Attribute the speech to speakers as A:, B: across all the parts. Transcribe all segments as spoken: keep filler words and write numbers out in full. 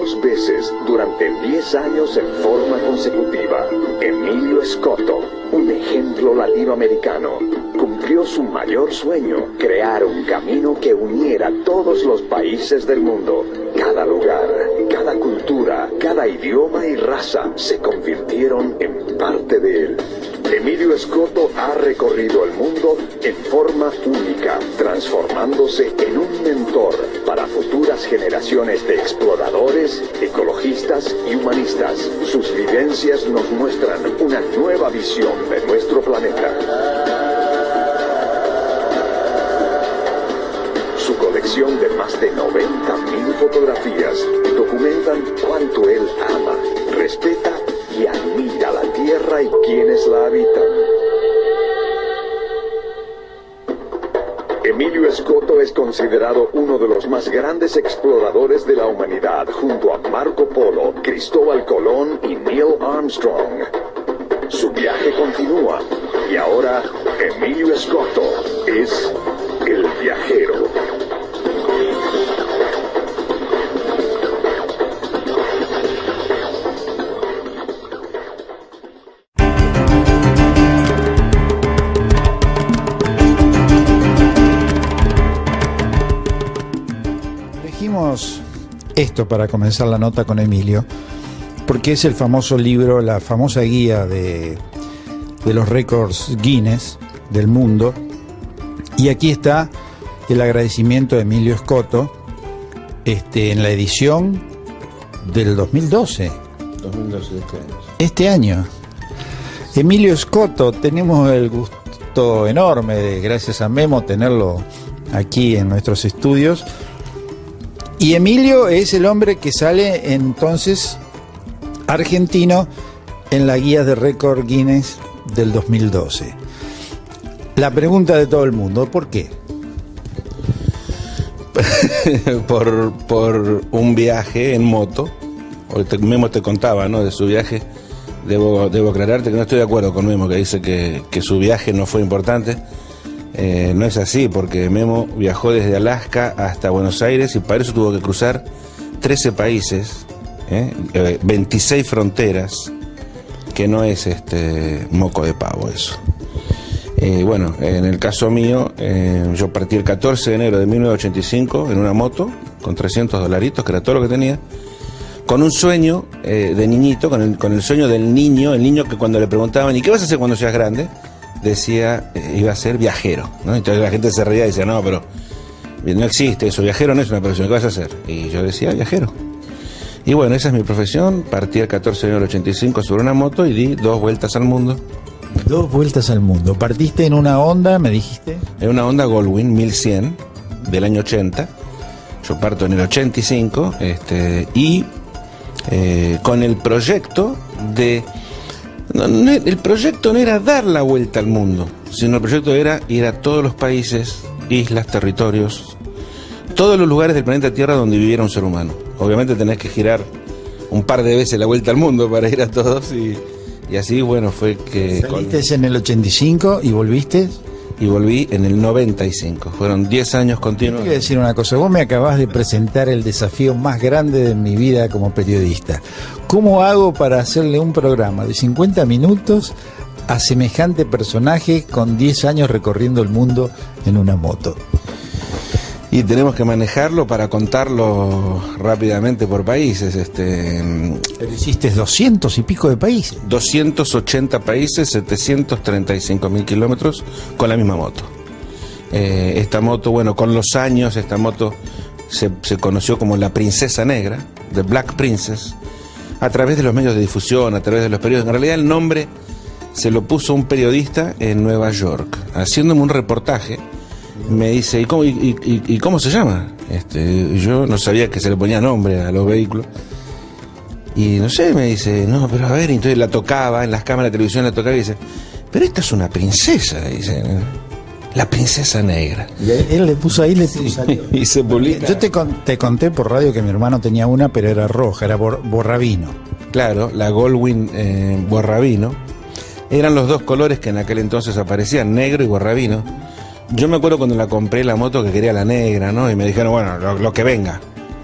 A: dos veces durante diez años en forma consecutiva. Emilio Escoto, un ejemplo latinoamericano, cumplió su mayor sueño: crear un camino que uniera todos los países del mundo. Cada lugar, cada cultura, cada idioma y raza se convirtieron en parte de él. Emilio Escoto ha recorrido el mundo en forma única, transformándose en un mentor para futuras generaciones de exploradores, ecologistas y humanistas. Sus vivencias nos muestran una nueva visión de nuestro planeta. Su colección de más de noventa mil fotografías documentan cuánto él ama, respeta y admira la Tierra y quienes la habitan. Emilio Escoto es considerado uno de los más grandes exploradores de la humanidad, junto a Marco Polo, Cristóbal Colón y Neil Armstrong. Su viaje continúa y ahora Emilio Escoto es el viajero.
B: Esto para comenzar la nota con Emilio, porque es el famoso libro, la famosa guía de, de los récords Guinness del mundo, y aquí está el agradecimiento de Emilio Escoto este, en la edición del dos mil doce.
C: dos mil doce de este año.
B: Este año. Emilio Escoto, tenemos el gusto enorme de, gracias a Memo, tenerlo aquí en nuestros estudios. Y Emilio es el hombre que sale entonces argentino en la guía de récord Guinness del dos mil doce. La pregunta de todo el mundo, ¿por qué?
C: por, por un viaje en moto. Memo te contaba, ¿no?, de su viaje. Debo, debo aclararte que no estoy de acuerdo con Memo, que dice que, que su viaje no fue importante. Eh, no es así, porque Memo viajó desde Alaska hasta Buenos Aires y para eso tuvo que cruzar trece países, ¿eh? Eh, veintiséis fronteras, que no es este moco de pavo eso. Eh, bueno, en el caso mío, eh, yo partí el catorce de enero de mil novecientos ochenta y cinco en una moto con trescientos dolaritos, que era todo lo que tenía, con un sueño eh, de niñito, con el, con el sueño del niño, el niño que cuando le preguntaban, ¿y qué vas a hacer cuando seas grande?, decía, eh, iba a ser viajero, ¿no? Entonces la gente se reía y decía, no, pero no existe eso, viajero no es una profesión, ¿qué vas a hacer? Y yo decía, viajero. Y bueno, esa es mi profesión. Partí el catorce de enero del ochenta y cinco sobre una moto y di dos vueltas al mundo.
B: Dos vueltas al mundo. ¿Partiste en una Honda, me dijiste?
C: En una Honda Goldwing mil cien del año ochenta. Yo parto en el ochenta y cinco este, y eh, con el proyecto de... No, no, el proyecto no era dar la vuelta al mundo, sino el proyecto era ir a todos los países, islas, territorios, todos los lugares del planeta Tierra donde viviera un ser humano. Obviamente tenés que girar un par de veces la vuelta al mundo para ir a todos y, y así, bueno, fue que...
B: Saliste con... en el ochenta y cinco y volviste...
C: Y volví en el noventa y cinco. Fueron diez años continuos.
B: Te voy a decir una cosa. Vos me acabás de presentar el desafío más grande de mi vida como periodista. ¿Cómo hago para hacerle un programa de cincuenta minutos a semejante personaje con diez años recorriendo el mundo en una moto?
C: Y tenemos que manejarlo para contarlo rápidamente por países. Este,
B: Pero hiciste doscientos y pico de países.
C: doscientos ochenta países, setecientos treinta y cinco mil kilómetros con la misma moto. Eh, esta moto, bueno, con los años, esta moto se, se conoció como la Princesa Negra, The Black Princess, a través de los medios de difusión, a través de los periódicos. En realidad el nombre se lo puso un periodista en Nueva York, haciéndome un reportaje. Me dice, ¿y cómo, y, y, y cómo se llama? Este, yo no sabía que se le ponía nombre a los vehículos. Y no sé, me dice, no, pero a ver, y entonces la tocaba, en las cámaras de televisión la tocaba y dice, pero esta es una princesa, dice, la Princesa Negra.
B: Y él le puso ahí, le puso ahí.
C: Y se publica.
B: Yo te, con, te conté por radio que mi hermano tenía una, pero era roja, era bor, borrabino.
C: Claro, la Goldwing eh, borrabino. Eran los dos colores que en aquel entonces aparecían, negro y borrabino. Yo me acuerdo cuando la compré la moto que quería la negra, ¿no? Y me dijeron, bueno, lo, lo que venga.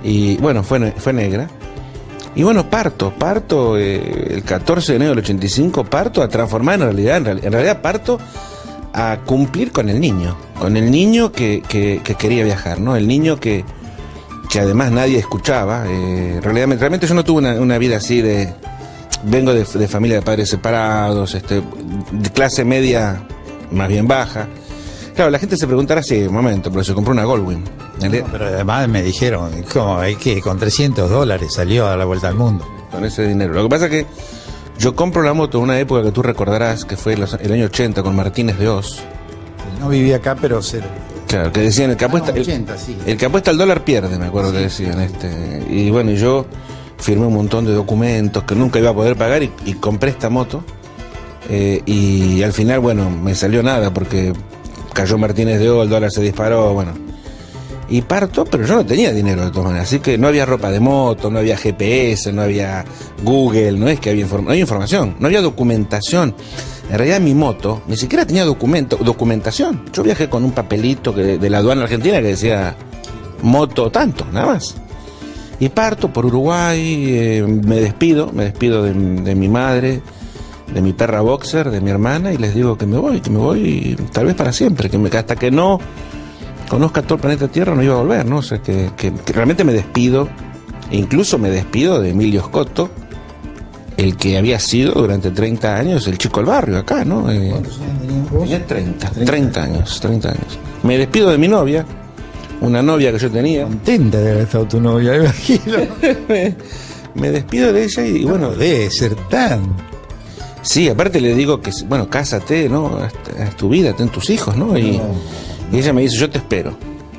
C: Y bueno, fue, fue negra. Y bueno, parto, parto eh, el catorce de enero del ochenta y cinco, parto a transformar en realidad, en, real, en realidad parto a cumplir con el niño, con el niño que, que, que quería viajar, ¿no? El niño que, que además nadie escuchaba. Eh, realmente, realmente yo no tuve una, una vida así de... Vengo de, de familia de padres separados, este, de clase media más bien baja. Claro, la gente se preguntará, sí, un momento, pero se compró una Goldwyn.
B: No, pero además me dijeron, ¿cómo? Es que con trescientos dólares salió a la vuelta al mundo.
C: Con ese dinero. Lo que pasa es que yo compro la moto en una época que tú recordarás, que fue los, el año ochenta, con Martínez de Oz.
B: No vivía acá, pero cero.
C: Claro, que decían, el que apuesta, el,
B: ochenta, sí.
C: el que apuesta al dólar pierde, me acuerdo sí. que decían. este Y bueno, y yo firmé un montón de documentos que nunca iba a poder pagar y, y compré esta moto. Eh, y al final, bueno, me salió nada porque cayó Martínez de Oz, el dólar se disparó, bueno. Y parto, pero yo no tenía dinero de todas maneras, así que no había ropa de moto, no había G P S, no había Google, no es que había, inform- no había información, no había documentación. En realidad mi moto ni siquiera tenía documento, documentación. Yo viajé con un papelito que, de la aduana argentina que decía moto tanto, nada más. Y parto por Uruguay, eh, me despido, me despido de, de mi madre, de mi perra boxer, de mi hermana, y les digo que me voy, que me voy tal vez para siempre, que, me, que hasta que no conozca todo el planeta Tierra no iba a volver, ¿no? O sea, que, que, que realmente me despido, e incluso me despido de Emilio Scotto, el que había sido durante treinta años el chico del barrio acá, ¿no? Eh,
B: ¿Cuántos años tenías vos?
C: tenía treinta, treinta años, treinta años. Me despido de mi novia, una novia que yo tenía.
B: Contenta de haber estado tu novia, me imagino.
C: me, me despido de ella y, y bueno...
B: No debe ser tan...
C: Sí, aparte le digo que, bueno, cásate, ¿no? Haz, haz tu vida, ten tus hijos, ¿no? Y,
B: No.
C: y ella me dice, yo te espero.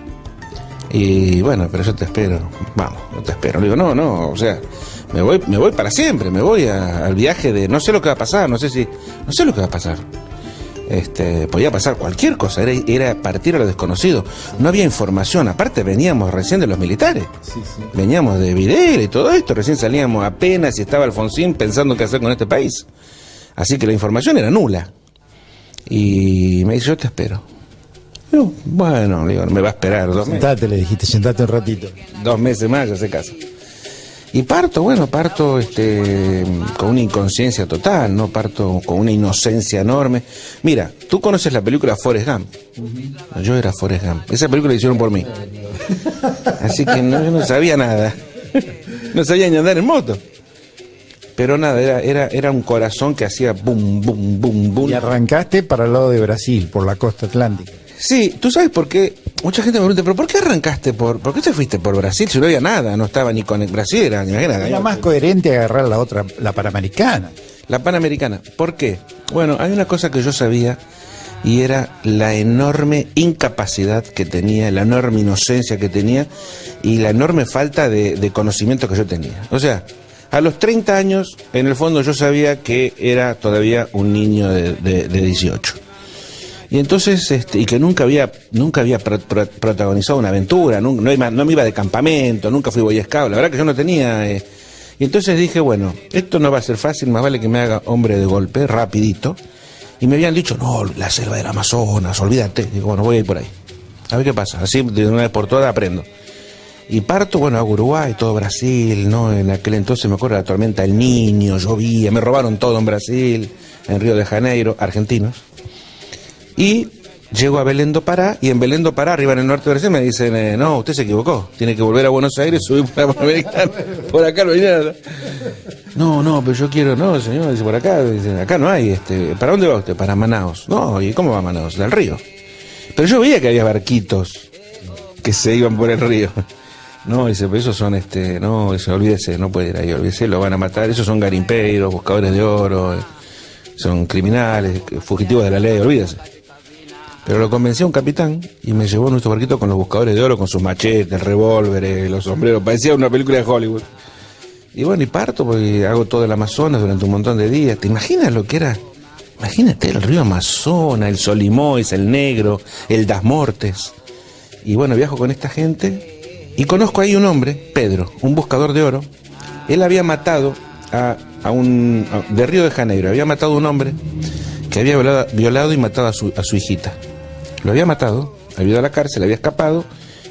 C: Y bueno, pero yo te espero. Vamos, no te espero. Le digo, no, no, o sea, me voy, me voy para siempre, me voy a, al viaje de, no sé lo que va a pasar, no sé si, no sé lo que va a pasar. Este, podía pasar cualquier cosa, era, era partir a lo desconocido. No había información, aparte veníamos recién de los militares.
B: Sí, sí.
C: Veníamos de Videla y todo esto, recién salíamos apenas y estaba Alfonsín pensando qué hacer con este país. Así que la información era nula. Y me dice, yo te espero. Yo, bueno, le digo, me va a esperar dos meses.
B: Sentate, le dijiste, sentate un ratito.
C: Dos meses más, ya se casa. Y parto, bueno, parto este, con una inconsciencia total, ¿no? Parto con una inocencia enorme. Mira, tú conoces la película Forrest Gump. Uh-huh. Yo era Forrest Gump. Esa película la hicieron por mí. Así que no, yo no sabía nada. No sabía ni andar en moto. Pero nada, era, era, era un corazón que hacía boom, boom, boom, boom.
B: Y arrancaste para el lado de Brasil, por la costa atlántica.
C: Sí, tú sabes por qué. Mucha gente me pregunta, ¿pero por qué arrancaste por, por qué te fuiste por Brasil si no había nada? No estaba ni con el Brasil, era, ni nada.
B: Era más coherente agarrar la otra, la Panamericana.
C: La Panamericana. ¿Por qué? Bueno, hay una cosa que yo sabía y era la enorme incapacidad que tenía, la enorme inocencia que tenía y la enorme falta de, de conocimiento que yo tenía. O sea, a los treinta años, en el fondo yo sabía que era todavía un niño de, de, de dieciocho. Y entonces, este, y que nunca había, nunca había pro, pro, protagonizado una aventura, no, no, iba, no me iba de campamento, nunca fui boy scout, la verdad que yo no tenía. Eh, y entonces dije, bueno, esto no va a ser fácil, más vale que me haga hombre de golpe, rapidito. Y me habían dicho, no, la selva del Amazonas, olvídate. Digo, bueno, voy a ir por ahí. A ver qué pasa, así de una vez por todas aprendo. Y parto, bueno, a Uruguay, todo Brasil, ¿no? En aquel entonces me acuerdo de la tormenta del Niño, llovía, me robaron todo en Brasil, en Río de Janeiro, argentinos. Y llego a Belén do Pará, y en Belén do Pará, arriba en el norte de Brasil, me dicen, eh, no, usted se equivocó, tiene que volver a Buenos Aires, subir por la Panamericana, por acá no hay nada. No, no, pero yo quiero, no, señor, dice, por acá, dice, acá no hay, este, ¿para dónde va usted? Para Manaos. No, ¿y cómo va a Manaos? Del río. Pero yo veía que había barquitos que se iban por el río. No, dice, pero esos son, este, no, dice, olvídese, no puede ir ahí, olvídese, lo van a matar, esos son garimpeiros, buscadores de oro, eh, son criminales, fugitivos de la ley, olvídese. Pero lo convencí a un capitán y me llevó a nuestro barquito con los buscadores de oro, con sus machetes, revólveres, los sombreros, parecía una película de Hollywood. Y bueno, y parto porque hago todo el Amazonas durante un montón de días. ¿Te imaginas lo que era? Imagínate el río Amazonas, el Solimoes, el Negro, el Das Mortes. Y bueno, viajo con esta gente y conozco ahí un hombre, Pedro, un buscador de oro. Él había matado a, a un... A, de Río de Janeiro, había matado a un hombre que había violado, violado y matado a su, a su hijita. Lo había matado, había ido a la cárcel, había escapado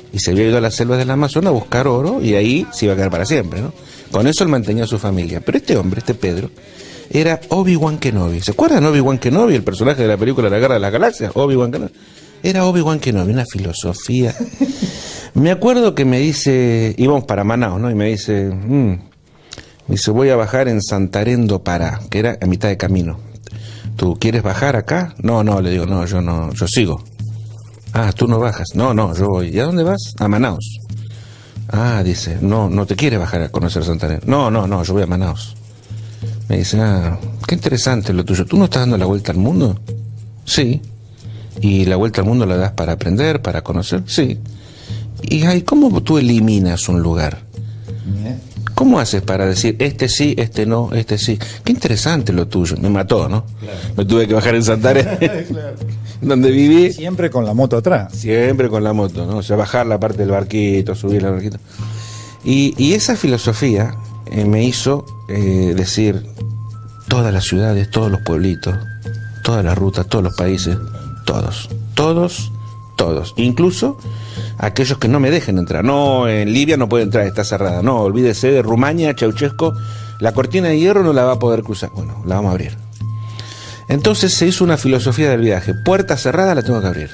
C: y se había ido a las selvas del Amazonas a buscar oro y ahí se iba a quedar para siempre, ¿no? Con eso él mantenía a su familia. Pero este hombre, este Pedro, era Obi-Wan Kenobi. ¿Se acuerdan de Obi-Wan Kenobi, el personaje de la película La Guerra de las Galaxias? Obi-Wan Kenobi. Era Obi-Wan Kenobi, una filosofía. Me acuerdo que me dice, íbamos para Manaus, ¿no? Y me dice, mmm, me dice, voy a bajar en Santarém do Pará, que era a mitad de camino. ¿Tú quieres bajar acá? No, no, le digo, no, yo no, yo sigo. Ah, tú no bajas. No, no, yo voy. ¿Y a dónde vas? A Manaus. Ah, dice, no, no te quieres bajar a conocer Santarém. No, no, no, yo voy a Manaus. Me dice, ah, qué interesante lo tuyo. ¿Tú no estás dando la vuelta al mundo? Sí. ¿Y la vuelta al mundo la das para aprender, para conocer? Sí. ¿Y ay, cómo tú eliminas un lugar? ¿Cómo haces para decir, este sí, este no, este sí? Qué interesante lo tuyo. Me mató, ¿no? Claro. Me tuve que bajar en Santarém, claro. Donde viví.
B: Siempre con la moto atrás.
C: Siempre con la moto, ¿no? O sea, bajar la parte del barquito, subir el barquito. Y, y esa filosofía eh, me hizo eh, decir, todas las ciudades, todos los pueblitos, todas las rutas, todos los países, todos, todos, todos, incluso aquellos que no me dejen entrar. No, en Libia no puede entrar, está cerrada. No, olvídese de Rumania, Ceausescu, la cortina de hierro no la va a poder cruzar. Bueno, la vamos a abrir. Entonces se hizo una filosofía del viaje, puerta cerrada la tengo que abrir.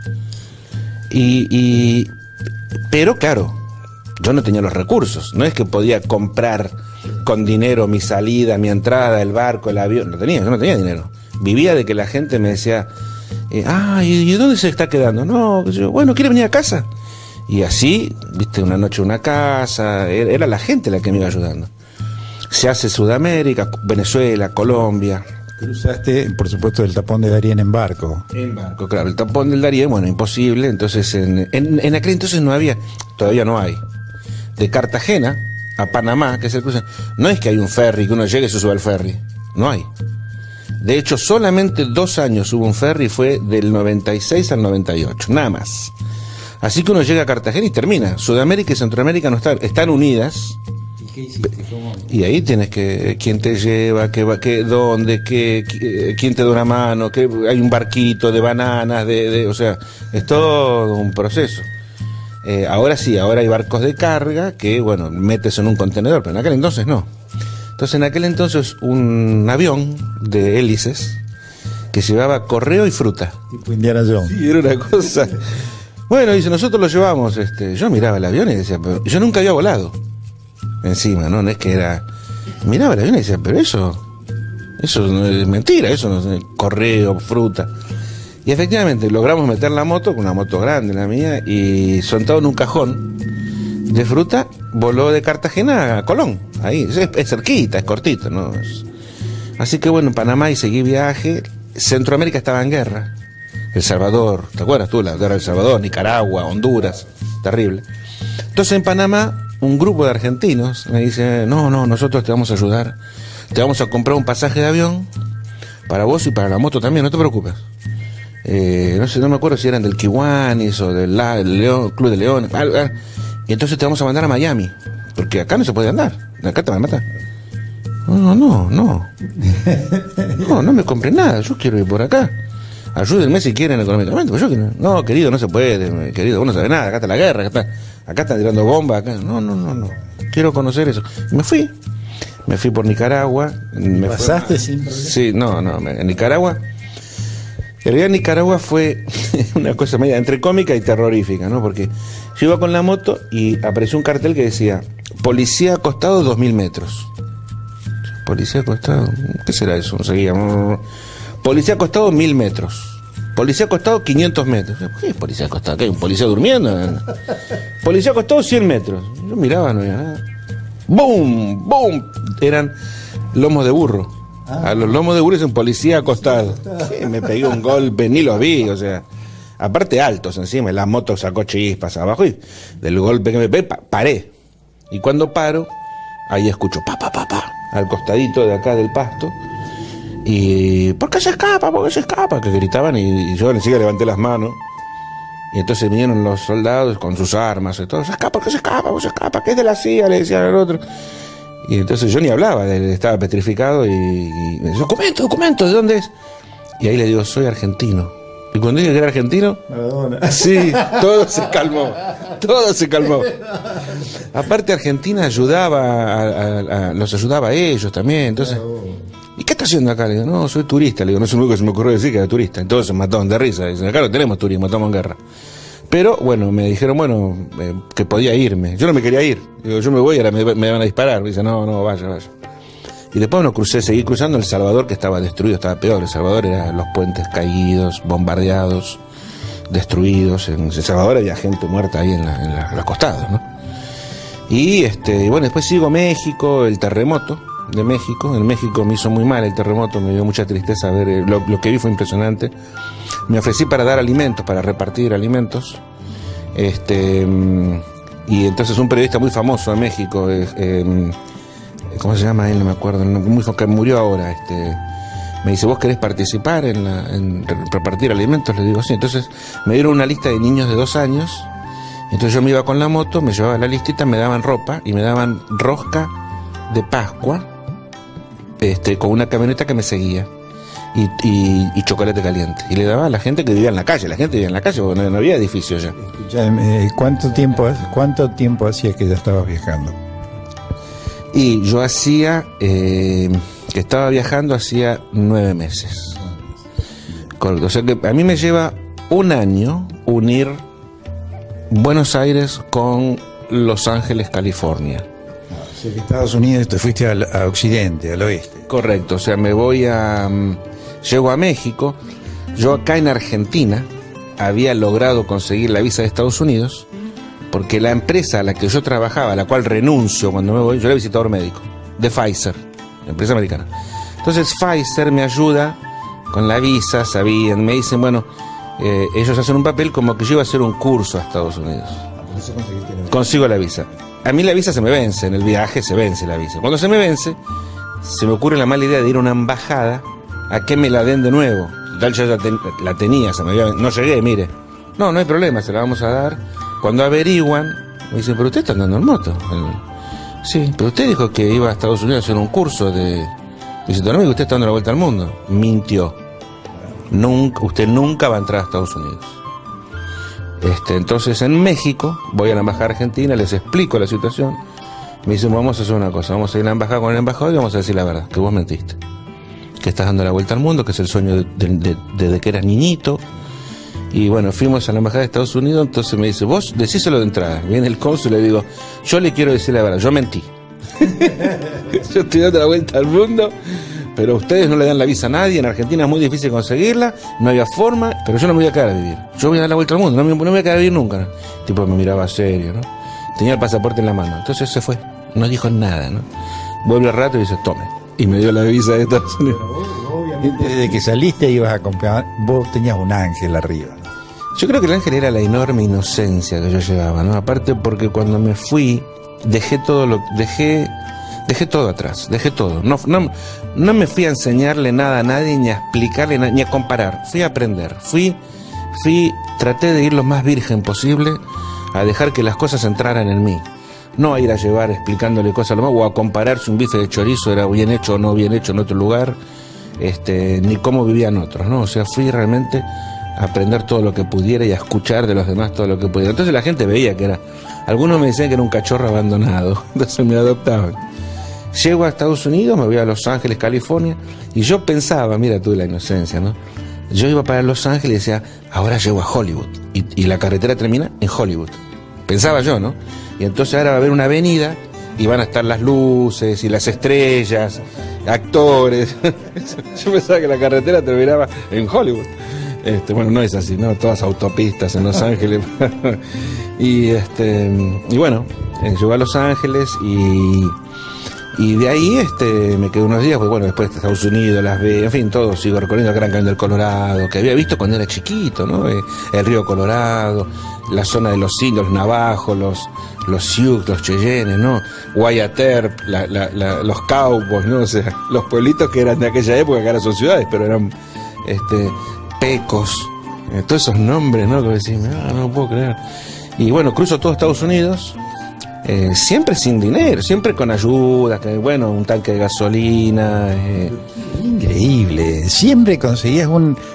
C: Y, y pero claro, yo no tenía los recursos, no es que podía comprar con dinero mi salida, mi entrada, el barco, el avión, no tenía, yo no tenía dinero. Vivía de que la gente me decía, eh, ah, ¿y, ¿y dónde se está quedando? No, yo, bueno, ¿quiere venir a casa? Y así, viste, una noche una casa, era, era la gente la que me iba ayudando. Se hace Sudamérica, Venezuela, Colombia.
B: Cruzaste, por supuesto, el tapón de Darién en barco.
C: En barco, claro, el tapón del Darién, bueno, imposible, entonces en, en, en aquel entonces no había, todavía no hay. De Cartagena a Panamá, que es el cruce, no es que hay un ferry, que uno llegue y se sube al ferry, no hay. De hecho, solamente dos años hubo un ferry, fue del noventa y seis al noventa y ocho, nada más. Así que uno llega a Cartagena y termina. Sudamérica y Centroamérica no están, están unidas.
B: ¿Y qué hiciste? ¿Cómo?
C: Y ahí tienes que, quién te lleva, qué va, qué, dónde, qué, quién te da una mano, que hay un barquito de bananas, de, de, o sea, es todo un proceso. Eh, ahora sí, ahora hay barcos de carga que, bueno, metes en un contenedor, pero en aquel entonces no. Entonces, en aquel entonces, un avión de hélices que llevaba correo y fruta.
B: Tipo Indiana Jones.
C: Sí, era una cosa. Bueno, dice, nosotros lo llevamos. Este, yo miraba el avión y decía, pero yo nunca había volado. Encima, ¿no? No es que era. Miraba el avión y decía, pero eso. Eso no es mentira, eso no es correo, fruta. Y efectivamente logramos meter la moto, con una moto grande la mía, y sentado en un cajón de fruta, voló de Cartagena a Colón. Ahí, es, es cerquita, es cortito, ¿no? Es... Así que bueno, en Panamá y seguí viaje. Centroamérica estaba en guerra. El Salvador, ¿te acuerdas tú? La guerra del Salvador, Nicaragua, Honduras, terrible. Entonces en Panamá, un grupo de argentinos me dice, no, no, nosotros te vamos a ayudar. Te vamos a comprar un pasaje de avión para vos y para la moto también, no te preocupes. Eh, no sé, no me acuerdo si eran del Kiwanis o del, La, del León, Club de León. Y entonces te vamos a mandar a Miami, porque acá no se puede andar, acá te van a matar. No, no, no. No, no me compré nada, yo quiero ir por acá. Ayúdenme si quieren económicamente. Pues yo quiero... No, querido, no se puede, querido, vos no sabés nada, acá está la guerra, acá, está, acá están tirando bombas, acá. No, no, no, no. Quiero conocer eso. Y me fui. Me fui por Nicaragua. Me
B: ¿Pasaste
C: fue...
B: sin problema?
C: Sí, no, no, en Nicaragua. El día de Nicaragua fue una cosa media entre cómica y terrorífica, ¿no? Porque yo iba con la moto y apareció un cartel que decía, policía acostado dos mil metros. Policía acostado, ¿qué será eso? Seguíamos. Policía acostado mil metros. Policía acostado quinientos metros. ¿Qué es policía acostado? ¿Qué hay un policía durmiendo? Policía acostado cien metros. Yo miraba, no había nada. ¡Bum! ¡Bum! Eran lomos de burro. Ah. A los lomos de burro es un policía acostado. Sí, me pegué un golpe, ni los vi, o sea. Aparte altos encima, la moto sacó chispas abajo y del golpe que me pegué, pa, paré. Y cuando paro, ahí escucho pa, pa, pa, pa, al costadito de acá del pasto. Y ¿por qué se escapa? ¿Por qué se escapa? Que gritaban y, y yo enseguida levanté las manos. Y entonces vinieron los soldados con sus armas y todo. ¿Se escapa? ¿Por qué se escapa? ¿Por qué se escapa? ¿Qué es de la C I A? Le decían al otro. Y entonces yo ni hablaba, estaba petrificado y, y me dice, documento, documento, ¿de dónde es? Y ahí le digo, soy argentino. Y cuando dije que era argentino,
B: Maradona.
C: sí, todo se calmó, todo se calmó. Aparte Argentina ayudaba, a, a, a, los ayudaba a ellos también, entonces... ¿Y qué está haciendo acá? Le digo, no, soy turista. Le digo, no es lo único que se me ocurrió decir que era turista. Entonces se mataron de risa. Dicen, acá no tenemos turismo, estamos en guerra. Pero bueno, me dijeron, bueno, eh, que podía irme. Yo no me quería ir. Digo, yo me voy y ahora me, me van a disparar. Me dice, no, no, vaya, vaya. Y después no crucé, seguí cruzando El Salvador, que estaba destruido, estaba peor. El Salvador era los puentes caídos, bombardeados, destruidos. En El Salvador había gente muerta ahí en, la, en, la, en los costados, ¿no? Y este, bueno, después sigo México, el terremoto de México. En México me hizo muy mal el terremoto, me dio mucha tristeza ver, lo, lo que vi fue impresionante. Me ofrecí para dar alimentos, para repartir alimentos, este, y entonces un periodista muy famoso de México, eh, eh, ¿cómo se llama él? No me acuerdo, muy, que murió ahora, este, me dice, ¿vos querés participar en, la, en repartir alimentos? Le digo, sí. Entonces me dieron una lista de niños de dos años, entonces yo me iba con la moto, me llevaba la listita, me daban ropa y me daban rosca de Pascua, Este, con una camioneta que me seguía y, y, y chocolate caliente, y le daba a la gente que vivía en la calle. La gente vivía en la calle porque no, no había edificios ya.
B: Escuchame, ¿cuánto tiempo, cuánto tiempo hacía que ya estabas viajando?
C: Y yo hacía eh, que estaba viajando hacía nueve meses. Correcto. O sea que a mí me lleva un año unir Buenos Aires con Los Ángeles, California.
B: De Estados Unidos te fuiste al, a Occidente, al oeste.
C: Correcto, o sea, me voy a... Um, llego a México. Yo acá en Argentina había logrado conseguir la visa de Estados Unidos porque la empresa a la que yo trabajaba, a la cual renuncio cuando me voy, yo era visitador médico, de Pfizer, la empresa americana. Entonces Pfizer me ayuda con la visa, sabían, me dicen, bueno, eh, ellos hacen un papel como que yo iba a hacer un curso a Estados Unidos.
B: Por eso conseguiste la visa.
C: Consigo la visa. A mí la visa se me vence, en el viaje se vence la visa. Cuando se me vence, se me ocurre la mala idea de ir a una embajada a que me la den de nuevo. Tal, yo ya ten, la tenía, se me había, no llegué, mire. No, no hay problema, se la vamos a dar. Cuando averiguan, me dicen, pero usted está andando en moto. Sí, pero usted dijo que iba a Estados Unidos a hacer un curso de... Dice, no, usted está dando la vuelta al mundo. Mintió. Nunca, usted nunca va a entrar a Estados Unidos. Este, entonces en México voy a la embajada argentina, les explico la situación, me dicen, vamos a hacer una cosa, vamos a ir a la embajada con el embajador y vamos a decir la verdad, que vos mentiste, que estás dando la vuelta al mundo, que es el sueño de, de, de, de, de que eras niñito. Y bueno, fuimos a la embajada de Estados Unidos, entonces me dice, vos decíselo de entrada. Viene el cónsul y le digo, yo le quiero decir la verdad, yo mentí. Yo estoy dando la vuelta al mundo, pero ustedes no le dan la visa a nadie, en Argentina es muy difícil conseguirla, no había forma, pero yo no me voy a quedar a vivir. Yo voy a dar la vuelta al mundo, no me, no me voy a quedar a vivir nunca, ¿no? Tipo, me miraba serio, ¿no? Tenía el pasaporte en la mano, entonces se fue, no dijo nada, ¿no? Vuelve al rato y dice, tome. Y me dio la visa de Estados Unidos.
B: Obviamente desde que saliste ibas a comprar, vos tenías un ángel arriba.
C: Yo creo que el ángel era la enorme inocencia que yo llevaba, ¿no? Aparte porque cuando me fui, dejé todo lo... dejé... Dejé todo atrás, dejé todo. No, no, no me fui a enseñarle nada a nadie, ni a explicarle nada, ni a comparar. Fui a aprender. Fui, fui, traté de ir lo más virgen posible a dejar que las cosas entraran en mí. No a ir a llevar explicándole cosas a lo más, o a comparar si un bife de chorizo era bien hecho o no bien hecho en otro lugar, este, ni cómo vivían otros, ¿no? O sea, fui realmente a aprender todo lo que pudiera y a escuchar de los demás todo lo que pudiera. Entonces la gente veía que era... Algunos me decían que era un cachorro abandonado, entonces me adoptaban. Llego a Estados Unidos, me voy a Los Ángeles, California, y yo pensaba, mira tú la inocencia, ¿no? Yo iba para Los Ángeles y decía, ahora llego a Hollywood, y, y la carretera termina en Hollywood. Pensaba yo, ¿no? Y entonces ahora va a haber una avenida, y van a estar las luces, y las estrellas, actores. Yo pensaba que la carretera terminaba en Hollywood. Este, bueno, no es así, ¿no? Todas autopistas en Los Ángeles. y, este, y bueno, llego a Los Ángeles y... Y de ahí este, me quedé unos días, pues bueno, después de Estados Unidos, Las Vegas, en fin, todo, sigo recorriendo el Gran Cañón del Colorado, que había visto cuando era chiquito, ¿no? Eh, el río Colorado, la zona de los indios, los navajos, los, los Sioux, los Cheyennes, ¿no? Wyatt Earp, la, la, la, los Cowboys, ¿no? O sea, los pueblitos que eran de aquella época, que ahora son ciudades, pero eran este, Pecos, eh, todos esos nombres, ¿no? Que decís, no, no puedo creer. Y bueno, cruzo todo Estados Unidos. Eh, siempre sin dinero, siempre con ayuda, que bueno, un tanque de gasolina. Eh.
B: Increíble, siempre conseguías un,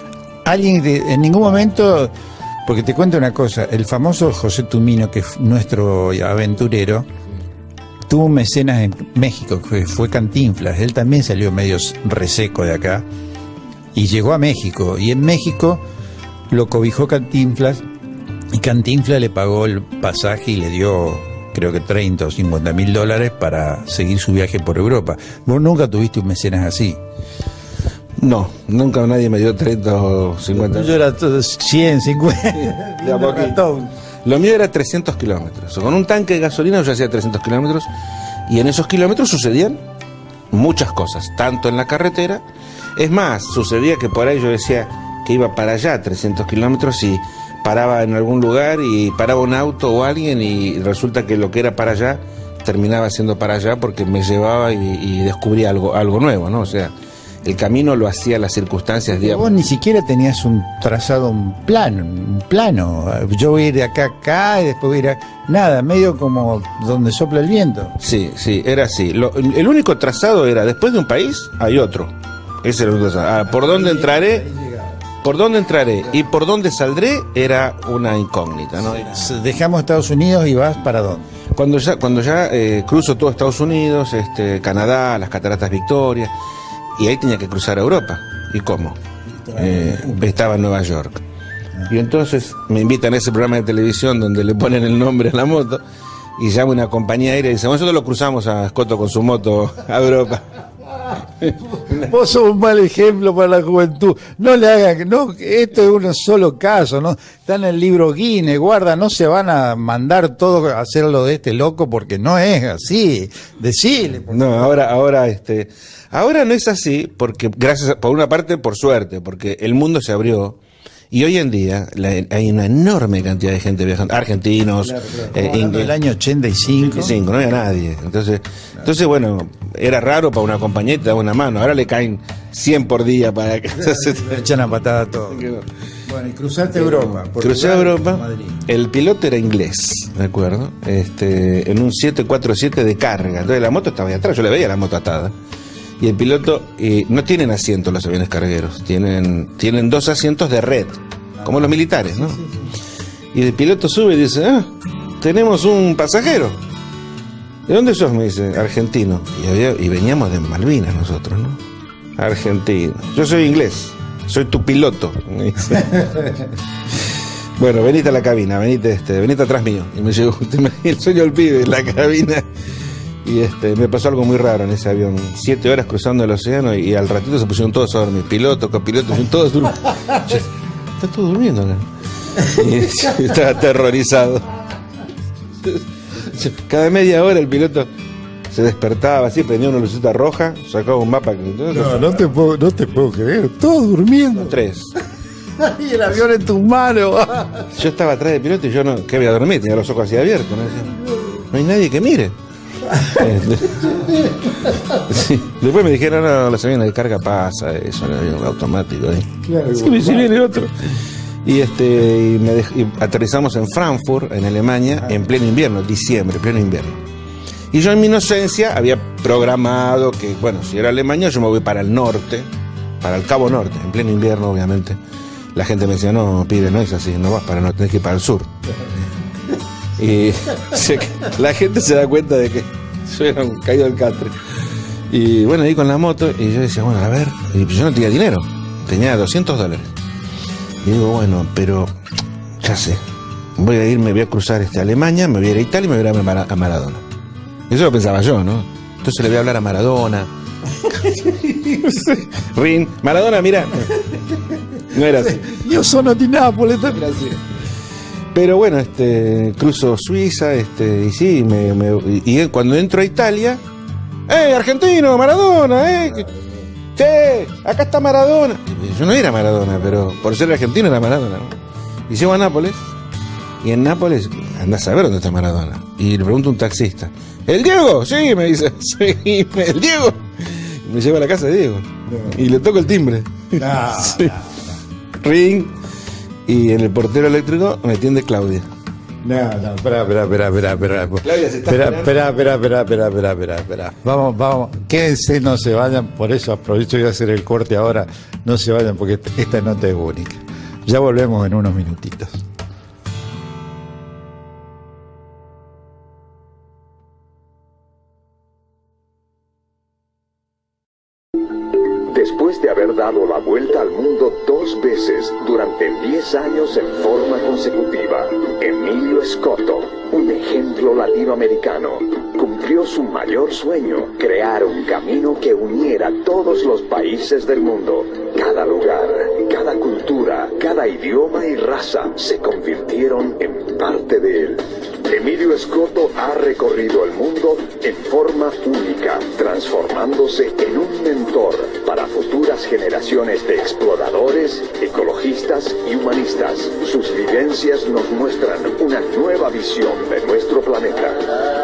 B: alguien de, en ningún momento, porque te cuento una cosa, el famoso José Tumino, que es nuestro aventurero, tuvo un mecenas en México, que fue, fue Cantinflas. Él también salió medio reseco de acá y llegó a México, y en México lo cobijó Cantinflas, y Cantinflas le pagó el pasaje y le dio, creo que treinta o cincuenta mil dólares para seguir su viaje por Europa. Vos nunca tuviste un mecenas así.
C: No, nunca nadie me dio treinta o cincuenta.
B: Yo era todo cien, cincuenta.
C: De a poquito. Lo mío era trescientos kilómetros. Con un tanque de gasolina yo hacía trescientos kilómetros, y en esos kilómetros sucedían muchas cosas, tanto en la carretera. Es más, sucedía que por ahí yo decía que iba para allá trescientos kilómetros y paraba en algún lugar y paraba un auto o alguien, y resulta que lo que era para allá terminaba siendo para allá porque me llevaba y, y descubría algo, algo nuevo, ¿no? O sea, el camino lo hacía las circunstancias, digamos.
B: Vos ni siquiera tenías un trazado, un plano, un plano. Yo voy a ir de acá a acá y después voy a ir a... Nada, medio como donde sopla el viento.
C: Sí, sí, era así. Lo, el único trazado era, después de un país, hay otro. Ese era el único trazado. Ah, ¿por dónde entraré? ¿Por dónde entraré? Y por dónde saldré era una incógnita, ¿no?
B: Dejamos Estados Unidos y vas para dónde.
C: Cuando ya, cuando ya eh, cruzo todo Estados Unidos, este, Canadá, las Cataratas Victoria, y ahí tenía que cruzar a Europa. ¿Y cómo? Eh, estaba en Nueva York. Y entonces me invitan a ese programa de televisión donde le ponen el nombre a la moto, y llama una compañía aérea y dice, bueno, nosotros lo cruzamos a Escoto con su moto a Europa.
B: Vos sos un mal ejemplo para la juventud. No le hagan, no, esto es un solo caso, ¿no? Está en el libro Guinness, guarda, no se van a mandar todo a hacerlo de este loco, porque no es así. Decile.
C: No, ahora, ahora, este, ahora no es así, porque gracias, a, por una parte, por suerte, porque el mundo se abrió. Y hoy en día la, hay una enorme cantidad de gente viajando, argentinos.
B: Claro, claro.
C: Eh,
B: en el año ochenta y cinco.
C: ochenta y cinco, no había nadie. Entonces, claro. entonces bueno, era raro para una compañía y te daba una mano. Ahora le caen cien por día para que se
B: le echan a patada todo. Bueno, y cruzaste Europa.
C: Crucé a Europa. Madrid. El piloto era inglés, me acuerdo, este, en un siete cuatro siete de carga. Entonces la moto estaba ahí atrás, yo le veía la moto atada. Y el piloto, eh, no tienen asientos los aviones cargueros, tienen, tienen dos asientos de red, como los militares, ¿no? Y el piloto sube y dice, ah, tenemos un pasajero. ¿De dónde sos? Me dice, argentino. Y, había, y veníamos de Malvinas nosotros, ¿no? Argentino. Yo soy inglés, soy tu piloto. Me dice. Bueno, venite a la cabina, venite, este, venite atrás mío. Y me llegó, el sueño del pibe en la cabina. Y este, me pasó algo muy raro en ese avión. Siete horas cruzando el océano, y, y al ratito se pusieron todos a dormir. Pilotos, copilotos, todos durmiendo. Está todo durmiendo acá. Y estaba aterrorizado. Cada media hora el piloto se despertaba así, prendía una lucita roja, sacaba un mapa.
B: No, no te puedo, no te puedo creer. Todos durmiendo.
C: Tres.
B: Y el avión en tus manos.
C: Yo estaba atrás del piloto y yo no, que había dormido, tenía los ojos así abiertos. No, no hay nadie que mire. Sí. Después me dijeron, no, los aviones de carga pasa, eso, el avión automático. ¿eh? Claro, sí, si viene otro. Y este y me dej, y aterrizamos en Frankfurt, en Alemania, ah. en pleno invierno, diciembre, pleno invierno. Y yo en mi inocencia había programado que, bueno, si era Alemania, yo me voy para el norte, para el Cabo Norte, en pleno invierno, obviamente. La gente me decía, no, pibe, no es así, no vas para el norte, tenés que ir para el sur. Y se, la gente se da cuenta de que yo era un caído del catre. Y bueno, ahí con la moto, y yo decía, bueno, a ver, y yo no tenía dinero, tenía doscientos dólares. Y digo, bueno, pero ya sé, voy a ir, me voy a cruzar este, Alemania, me voy a ir a Italia y me voy a ir a Maradona. Eso lo pensaba yo, ¿no? Entonces le voy a hablar a Maradona. Rin, Maradona, mira. No era así.
B: Yo sono di Nápoles.
C: Era así. Pero bueno, este, cruzo Suiza, este, y sí, me, me, y, y cuando entro a Italia, ¡eh, argentino, Maradona, eh! ¡Che, acá está Maradona! Yo no era Maradona, pero por ser argentino era Maradona, ¿no? Y llego a Nápoles, y en Nápoles, andás a saber dónde está Maradona. Y le pregunto a un taxista, ¿el Diego? Sí, me dice, sí, el Diego. Y me lleva a la casa de Diego, no. Y le toco el timbre.
B: No,
C: sí.
B: no, no.
C: Ring. Y en el portero eléctrico me atiende Claudia.
B: No, no, espera, espera, espera, espera, espera.
C: Claudia, se está
B: Espera,
C: esperando.
B: espera, espera, espera, espera, espera, espera, espera. Vamos, vamos. Quédense, no se vayan. Por eso aprovecho de hacer el corte ahora. No se vayan porque esta nota es única. Ya volvemos en unos minutitos.
A: Después de haber dado la vuelta al mundo dos veces durante diez años en forma consecutiva, Emilio Scotto, un ejemplo latinoamericano, cumplió su mayor sueño, crear un camino que uniera todos los países del mundo. Cada lugar, cada cultura, cada idioma y raza se convirtieron en parte de él. Emilio Scotto ha recorrido el mundo en forma única, transformándose en un mentor para futuras generaciones de exploradores, ecologistas y humanistas. Sus vivencias nos muestran una nueva visión de nuestro planeta.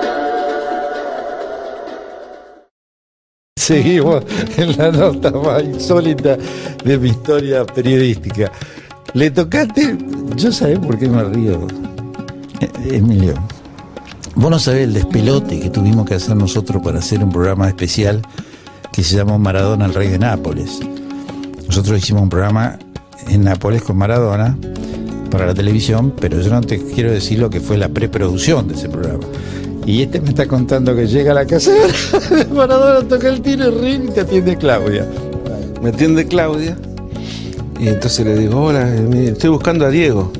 B: Seguimos en la nota más insólita de mi historia periodística. Le tocaste, yo sabés por qué me río, Emilio. Vos no sabés el despelote que tuvimos que hacer nosotros para hacer un programa especial que se llamó Maradona, el rey de Nápoles. Nosotros hicimos un programa en Nápoles con Maradona para la televisión, pero yo no te quiero decir lo que fue la preproducción de ese programa. Y este me está contando que llega a la casa de Maradona, toca el tiro y ring y te atiende Claudia.
C: Me atiende Claudia y entonces le digo, hola, estoy buscando a Diego.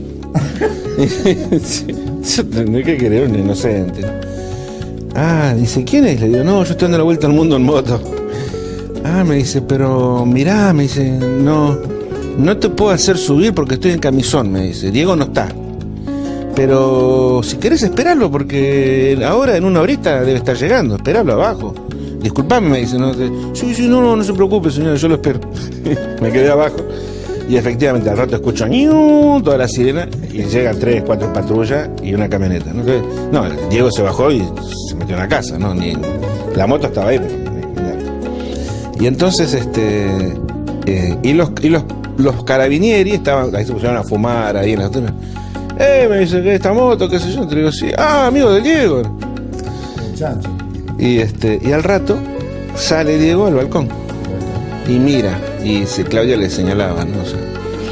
C: Yo tendré que querer un inocente. Ah, dice, ¿quién es? Le digo, no, yo estoy dando la vuelta al mundo en moto. Ah, me dice, pero mirá, me dice, no, no te puedo hacer subir porque estoy en camisón, me dice, Diego no está. Pero si querés esperarlo, porque ahora en una horita debe estar llegando, esperarlo abajo. Disculpame, me dice, no, te... sí, sí, no, no, no se preocupe, señor, yo lo espero. Me quedé abajo y efectivamente al rato escucho ¡ñu! Toda la sirena y llegan tres, cuatro patrullas y una camioneta. No, no, Diego se bajó y se metió en la casa, no, ni la moto estaba ahí. Pero... Y entonces, este, eh, y los y los los carabinieri estaban, ahí se pusieron a fumar ahí en la hotel. Eh, me dice que esta moto, qué sé yo, te digo, sí, ah, amigo de Diego. Y este, y al rato sale Diego al balcón y mira, y si Claudia le señalaba, no sé.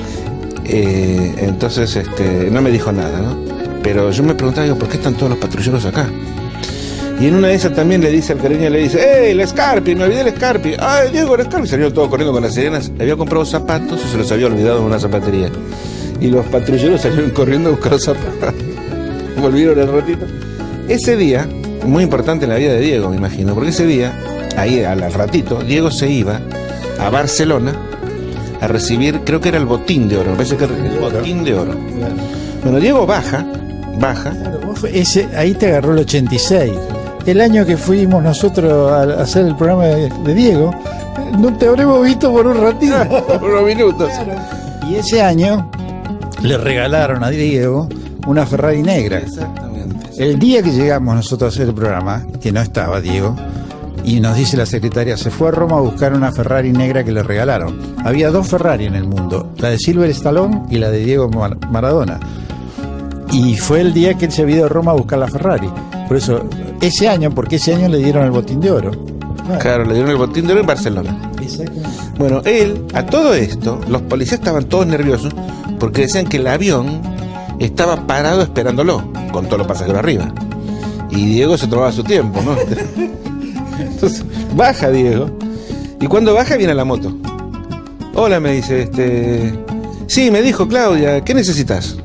C: Eh, entonces, este, no me dijo nada, ¿no? Pero yo me preguntaba, digo, ¿por qué están todos los patrulleros acá? Y en una de esas también le dice al cariño, le dice, ¡eh, el Scarpi! Me olvidé el Scarpi. ¡Ay, Diego, el Scarpi! Salió todo corriendo con las sirenas. Había comprado zapatos y se los había olvidado en una zapatería. Y los patrulleros salieron corriendo a buscar los zapatos. Volvieron al ratito. Ese día, muy importante en la vida de Diego, me imagino, porque ese día, ahí al, al ratito, Diego se iba a Barcelona a recibir, creo que era el botín de oro, me parece que era el botín de oro. Bueno, Diego baja, baja.
B: Claro, vos fue ese, ahí te agarró el ochenta y seis. El año que fuimos nosotros a hacer el programa de, de Diego, no te habremos visto por un ratito.
C: Por unos minutos.
B: Claro. Y ese año le regalaron a Diego una Ferrari negra.
C: Exactamente.
B: El día que llegamos nosotros a hacer el programa, que no estaba Diego, y nos dice la secretaria, se fue a Roma a buscar una Ferrari negra que le regalaron. Había dos Ferrari en el mundo, la de Silver Stallone y la de Diego Mar- Maradona. Y fue el día que él se había ido a Roma a buscar la Ferrari. Por eso, ese año, porque ese año le dieron el botín de oro. Bueno,
C: Claro, le dieron el botín de oro en Barcelona.
B: exactamente.
C: Bueno, él, a todo esto, los policías estaban todos nerviosos porque decían que el avión estaba parado esperándolo, con todos los pasajeros arriba. Y Diego se tomaba su tiempo, ¿no? Entonces, baja Diego. Y cuando baja viene la moto. Hola, me dice, este... Sí, me dijo Claudia, ¿qué necesitas?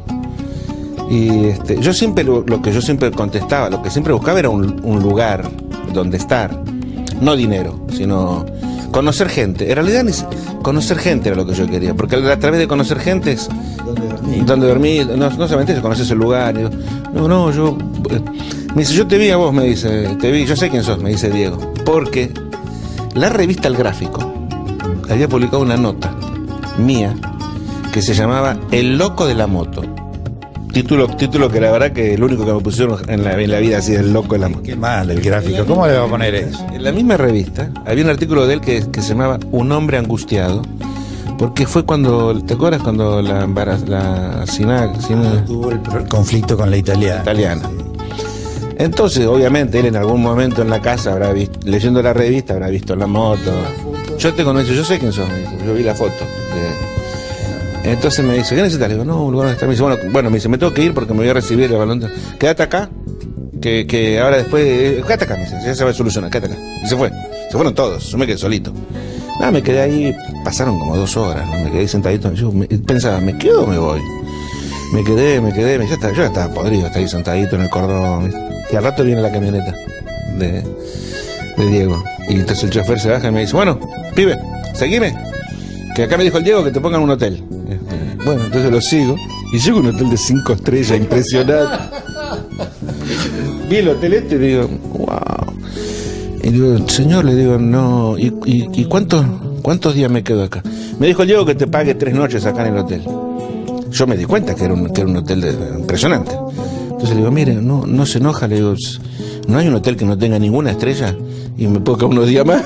C: Y este, yo siempre, lo, lo que yo siempre contestaba, lo que siempre buscaba era un, un lugar donde estar. No dinero, sino conocer gente. En realidad, ni, conocer gente era lo que yo quería. Porque a través de conocer gente es...
B: ¿Dónde dormí?
C: Donde dormí, no, no solamente conoces el lugar. Digo, no, no, yo... eh, me dice, yo te vi a vos, me dice, te vi, yo sé quién sos, me dice Diego. Porque la revista El Gráfico había publicado una nota mía que se llamaba El Loco de la Moto. Título, título que la verdad que el único que me pusieron en la, en la vida así, El Loco de la Moto.
B: Qué mal el gráfico, ¿cómo le va a poner eso?
C: En la misma revista había un artículo de él que, que se llamaba Un hombre angustiado, porque fue cuando, ¿te acuerdas cuando la embaraz, la Sinac, Sinac
B: tuvo el conflicto con la italiana?
C: italiana? Entonces, obviamente, él en algún momento en la casa habrá visto, leyendo la revista, habrá visto la moto. Yo te conozco, yo sé quién sos, me dice, yo vi la foto. De... Entonces me dice, ¿qué necesitas? Le digo, no, un lugar donde está. Me dice, bueno, bueno, me dice, me tengo que ir porque me voy a recibir el balón. De... Quédate acá, que, que ahora después, eh, quédate acá, me dice, ya se va a solucionar, quédate acá. Y se fue, se fueron todos, yo me quedé solito. Nada, me quedé ahí, pasaron como dos horas, ¿no? Me quedé sentadito, yo me, pensaba, ¿me quedo o me voy? Me quedé, me quedé, me, ya estaba, yo ya estaba podrido, estaba ahí sentadito en el cordón, ¿viste? Y al rato viene la camioneta de, de Diego. Y entonces el chofer se baja y me dice, bueno, pibe, seguime, que acá me dijo el Diego que te pongan un hotel. Este, bueno, entonces lo sigo y llego a un hotel de cinco estrellas, impresionante. Vi el hotel este y digo, wow. Y digo, señor, le digo, no, ¿y, y, y cuántos, cuántos días me quedo acá? Me dijo el Diego que te pague tres noches acá en el hotel. Yo me di cuenta que era un, que era un hotel de, impresionante. Entonces le digo, mire, no, no se enoja, le digo, no hay un hotel que no tenga ninguna estrella y me puedo quedar unos días más.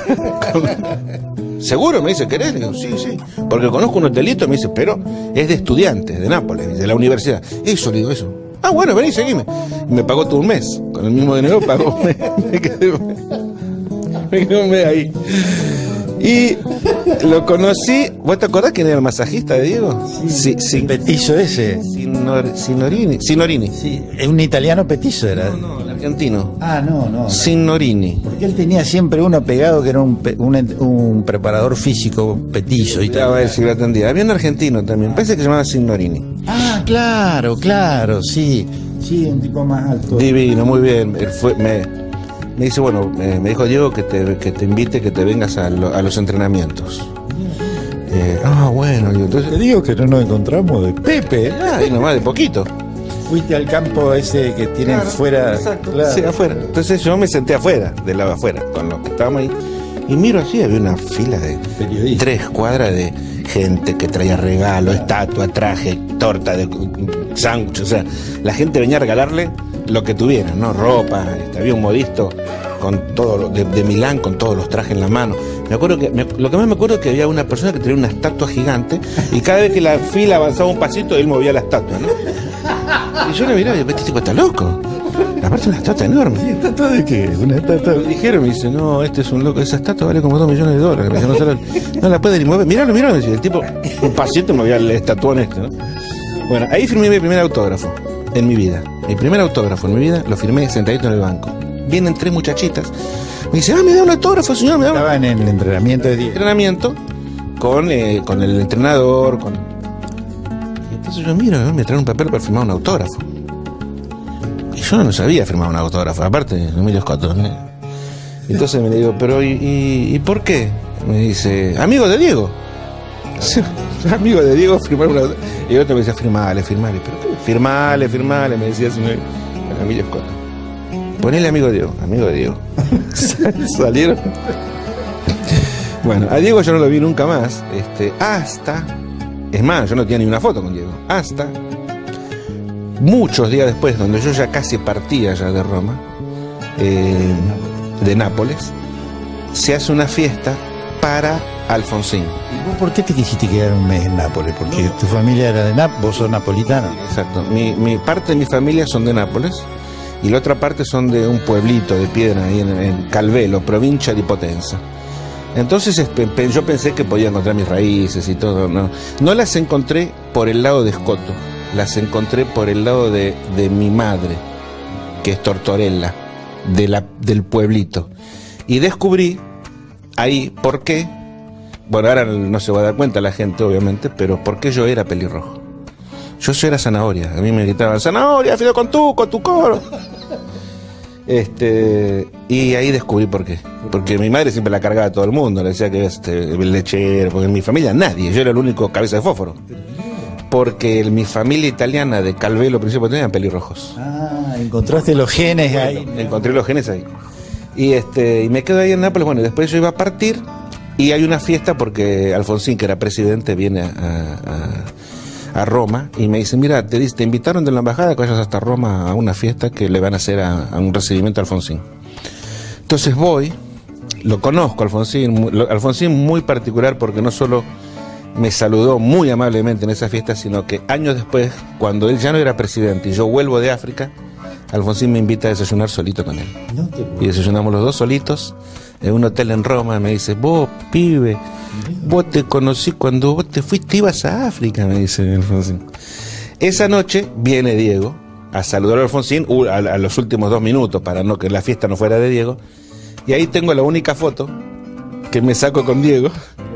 C: ¿Seguro? Me dice, ¿querés? Le digo, sí, sí, porque conozco un hotelito, me dice, pero es de estudiantes, de Nápoles, de la universidad. Eso, le digo, eso. Ah, bueno, vení, seguime. Y me pagó todo un mes, con el mismo dinero pagó un mes. Me quedé, me quedé un mes ahí. Y lo conocí. ¿Vos te acordás quién era el masajista de Diego?
B: Sí, sí, el petizo ese.
C: Sinor, Sinorini. Sinorini.
B: Sí, es un italiano petizo era.
C: No, no, el argentino.
B: Ah, no, no.
C: Sinorini.
B: Porque él tenía siempre uno pegado que era un, un, un preparador físico petizo.
C: Y a ver si lo atendía. Había un argentino también, parece que se llamaba Sinorini.
B: Ah, claro, claro, sí. Sí, un tipo más alto.
C: Divino, muy bien. Él fue, me, me dice, bueno, me, me dijo Diego que te, que te invite, que te vengas a, lo, a los entrenamientos. Eh, ah, bueno, yo, entonces...
B: Te digo que no nos encontramos de Pepe.
C: Ah, y nomás de poquito.
B: Fuiste al campo ese que tienen
C: Claro,
B: fuera.
C: Exacto,
B: Claro.
C: sí, afuera. Entonces yo me senté afuera, del lado afuera, con los que estábamos ahí. Y miro así, había una fila de
B: Periodistas.
C: tres cuadras de gente que traía regalo, estatua, traje, torta, de sándwich. O sea, la gente venía a regalarle lo que tuviera, ¿no? Ropa, este, había un modisto con todo lo- de, de Milán con todos los trajes en la mano. Me acuerdo que me- lo que más me acuerdo es que había una persona que tenía una estatua gigante y cada vez que la fila avanzaba un pasito él movía la estatua, ¿no? Y yo le miraba y digo, este tipo está loco. Aparte es una estatua enorme.
B: ¿Estatua de qué? Una estatua.
C: Me dijeron, me dice, no, este es un loco, esa estatua vale como dos millones de dólares. Me dice, no, se la, no la puede ni mover. Miralo, miralo. Me dice, el tipo, un pasito movía el estatuón este, ¿no? Bueno, ahí firmé mi primer autógrafo en mi vida. Mi primer autógrafo en mi vida lo firmé sentadito en el banco. Vienen tres muchachitas. Me dice, ah, me da un autógrafo, señor, me da un
B: Estaba en el entrenamiento de Diego.
C: entrenamiento con, eh, con el entrenador. Con... Y entonces yo miro, ¿no? Me traen un papel para firmar un autógrafo. Y yo no sabía firmar un autógrafo, aparte, Emilio Scotto, ¿no? Entonces me le digo, pero ¿y, y, ¿y por qué? Me dice, amigo de Diego. Sí, amigo de Diego, firmar un autógrafo. Y otro me decía, firmale, firmale. ¿Pero qué? Firmale, firmale, me decía así, Emilio Scotto. Ponele amigo de Diego, amigo de Diego. Salieron. Bueno, a Diego yo no lo vi nunca más, este, hasta, es más, yo no tenía ni una foto con Diego, hasta muchos días después, donde yo ya casi partía ya de Roma, eh, de Nápoles, se hace una fiesta para Alfonsín.
B: ¿Y vos por qué te quisiste quedar un mes en Nápoles? Porque
C: No.
B: tu familia era de Nápoles, vos sos napolitano.
C: Exacto, mi, mi parte de mi familia son de Nápoles y la otra parte son de un pueblito de piedra ahí en, en Calvelo, provincia de Potenza. Entonces espe- pe- yo pensé que podía encontrar mis raíces y todo, no. No las encontré por el lado de Scotto, las encontré por el lado de, de mi madre, que es Tortorella, de la, del pueblito. Y descubrí ahí por qué, bueno, ahora no se va a dar cuenta la gente, obviamente, pero por qué yo era pelirrojo. Yo soy era zanahoria, a mí me gritaban, zanahoria, fideo con tu, con tu coro. Este, y ahí descubrí por qué. Porque mi madre siempre la cargaba a todo el mundo, le decía que este, el lechero, porque en mi familia nadie, yo era el único cabeza de fósforo. Porque en mi familia italiana de Calvelo, principio, tenían pelirrojos.
B: Ah, encontraste los genes ahí.
C: Encontré los genes ahí. Y este, y me quedo ahí en Nápoles, bueno, y después yo iba a partir y hay una fiesta porque Alfonsín, que era presidente, viene a, a, a Roma y me dice, mira, te, dice, te invitaron de la embajada que vayas hasta Roma a una fiesta que le van a hacer a, a un recibimiento a Alfonsín. Entonces voy, lo conozco, Alfonsín, mu- lo- Alfonsín muy particular porque no solo me saludó muy amablemente en esa fiesta, sino que años después, cuando él ya no era presidente y yo vuelvo de África, Alfonsín me invita a desayunar solito con él. No te y desayunamos los dos solitos en un hotel en Roma. Me dice, vos, pibe, vos te conocí cuando vos te fuiste, ibas a África, me dice Alfonsín. Esa noche viene Diego a saludar a Alfonsín a, a los últimos dos minutos para no que la fiesta no fuera de Diego. Y ahí tengo la única foto que me saco con Diego,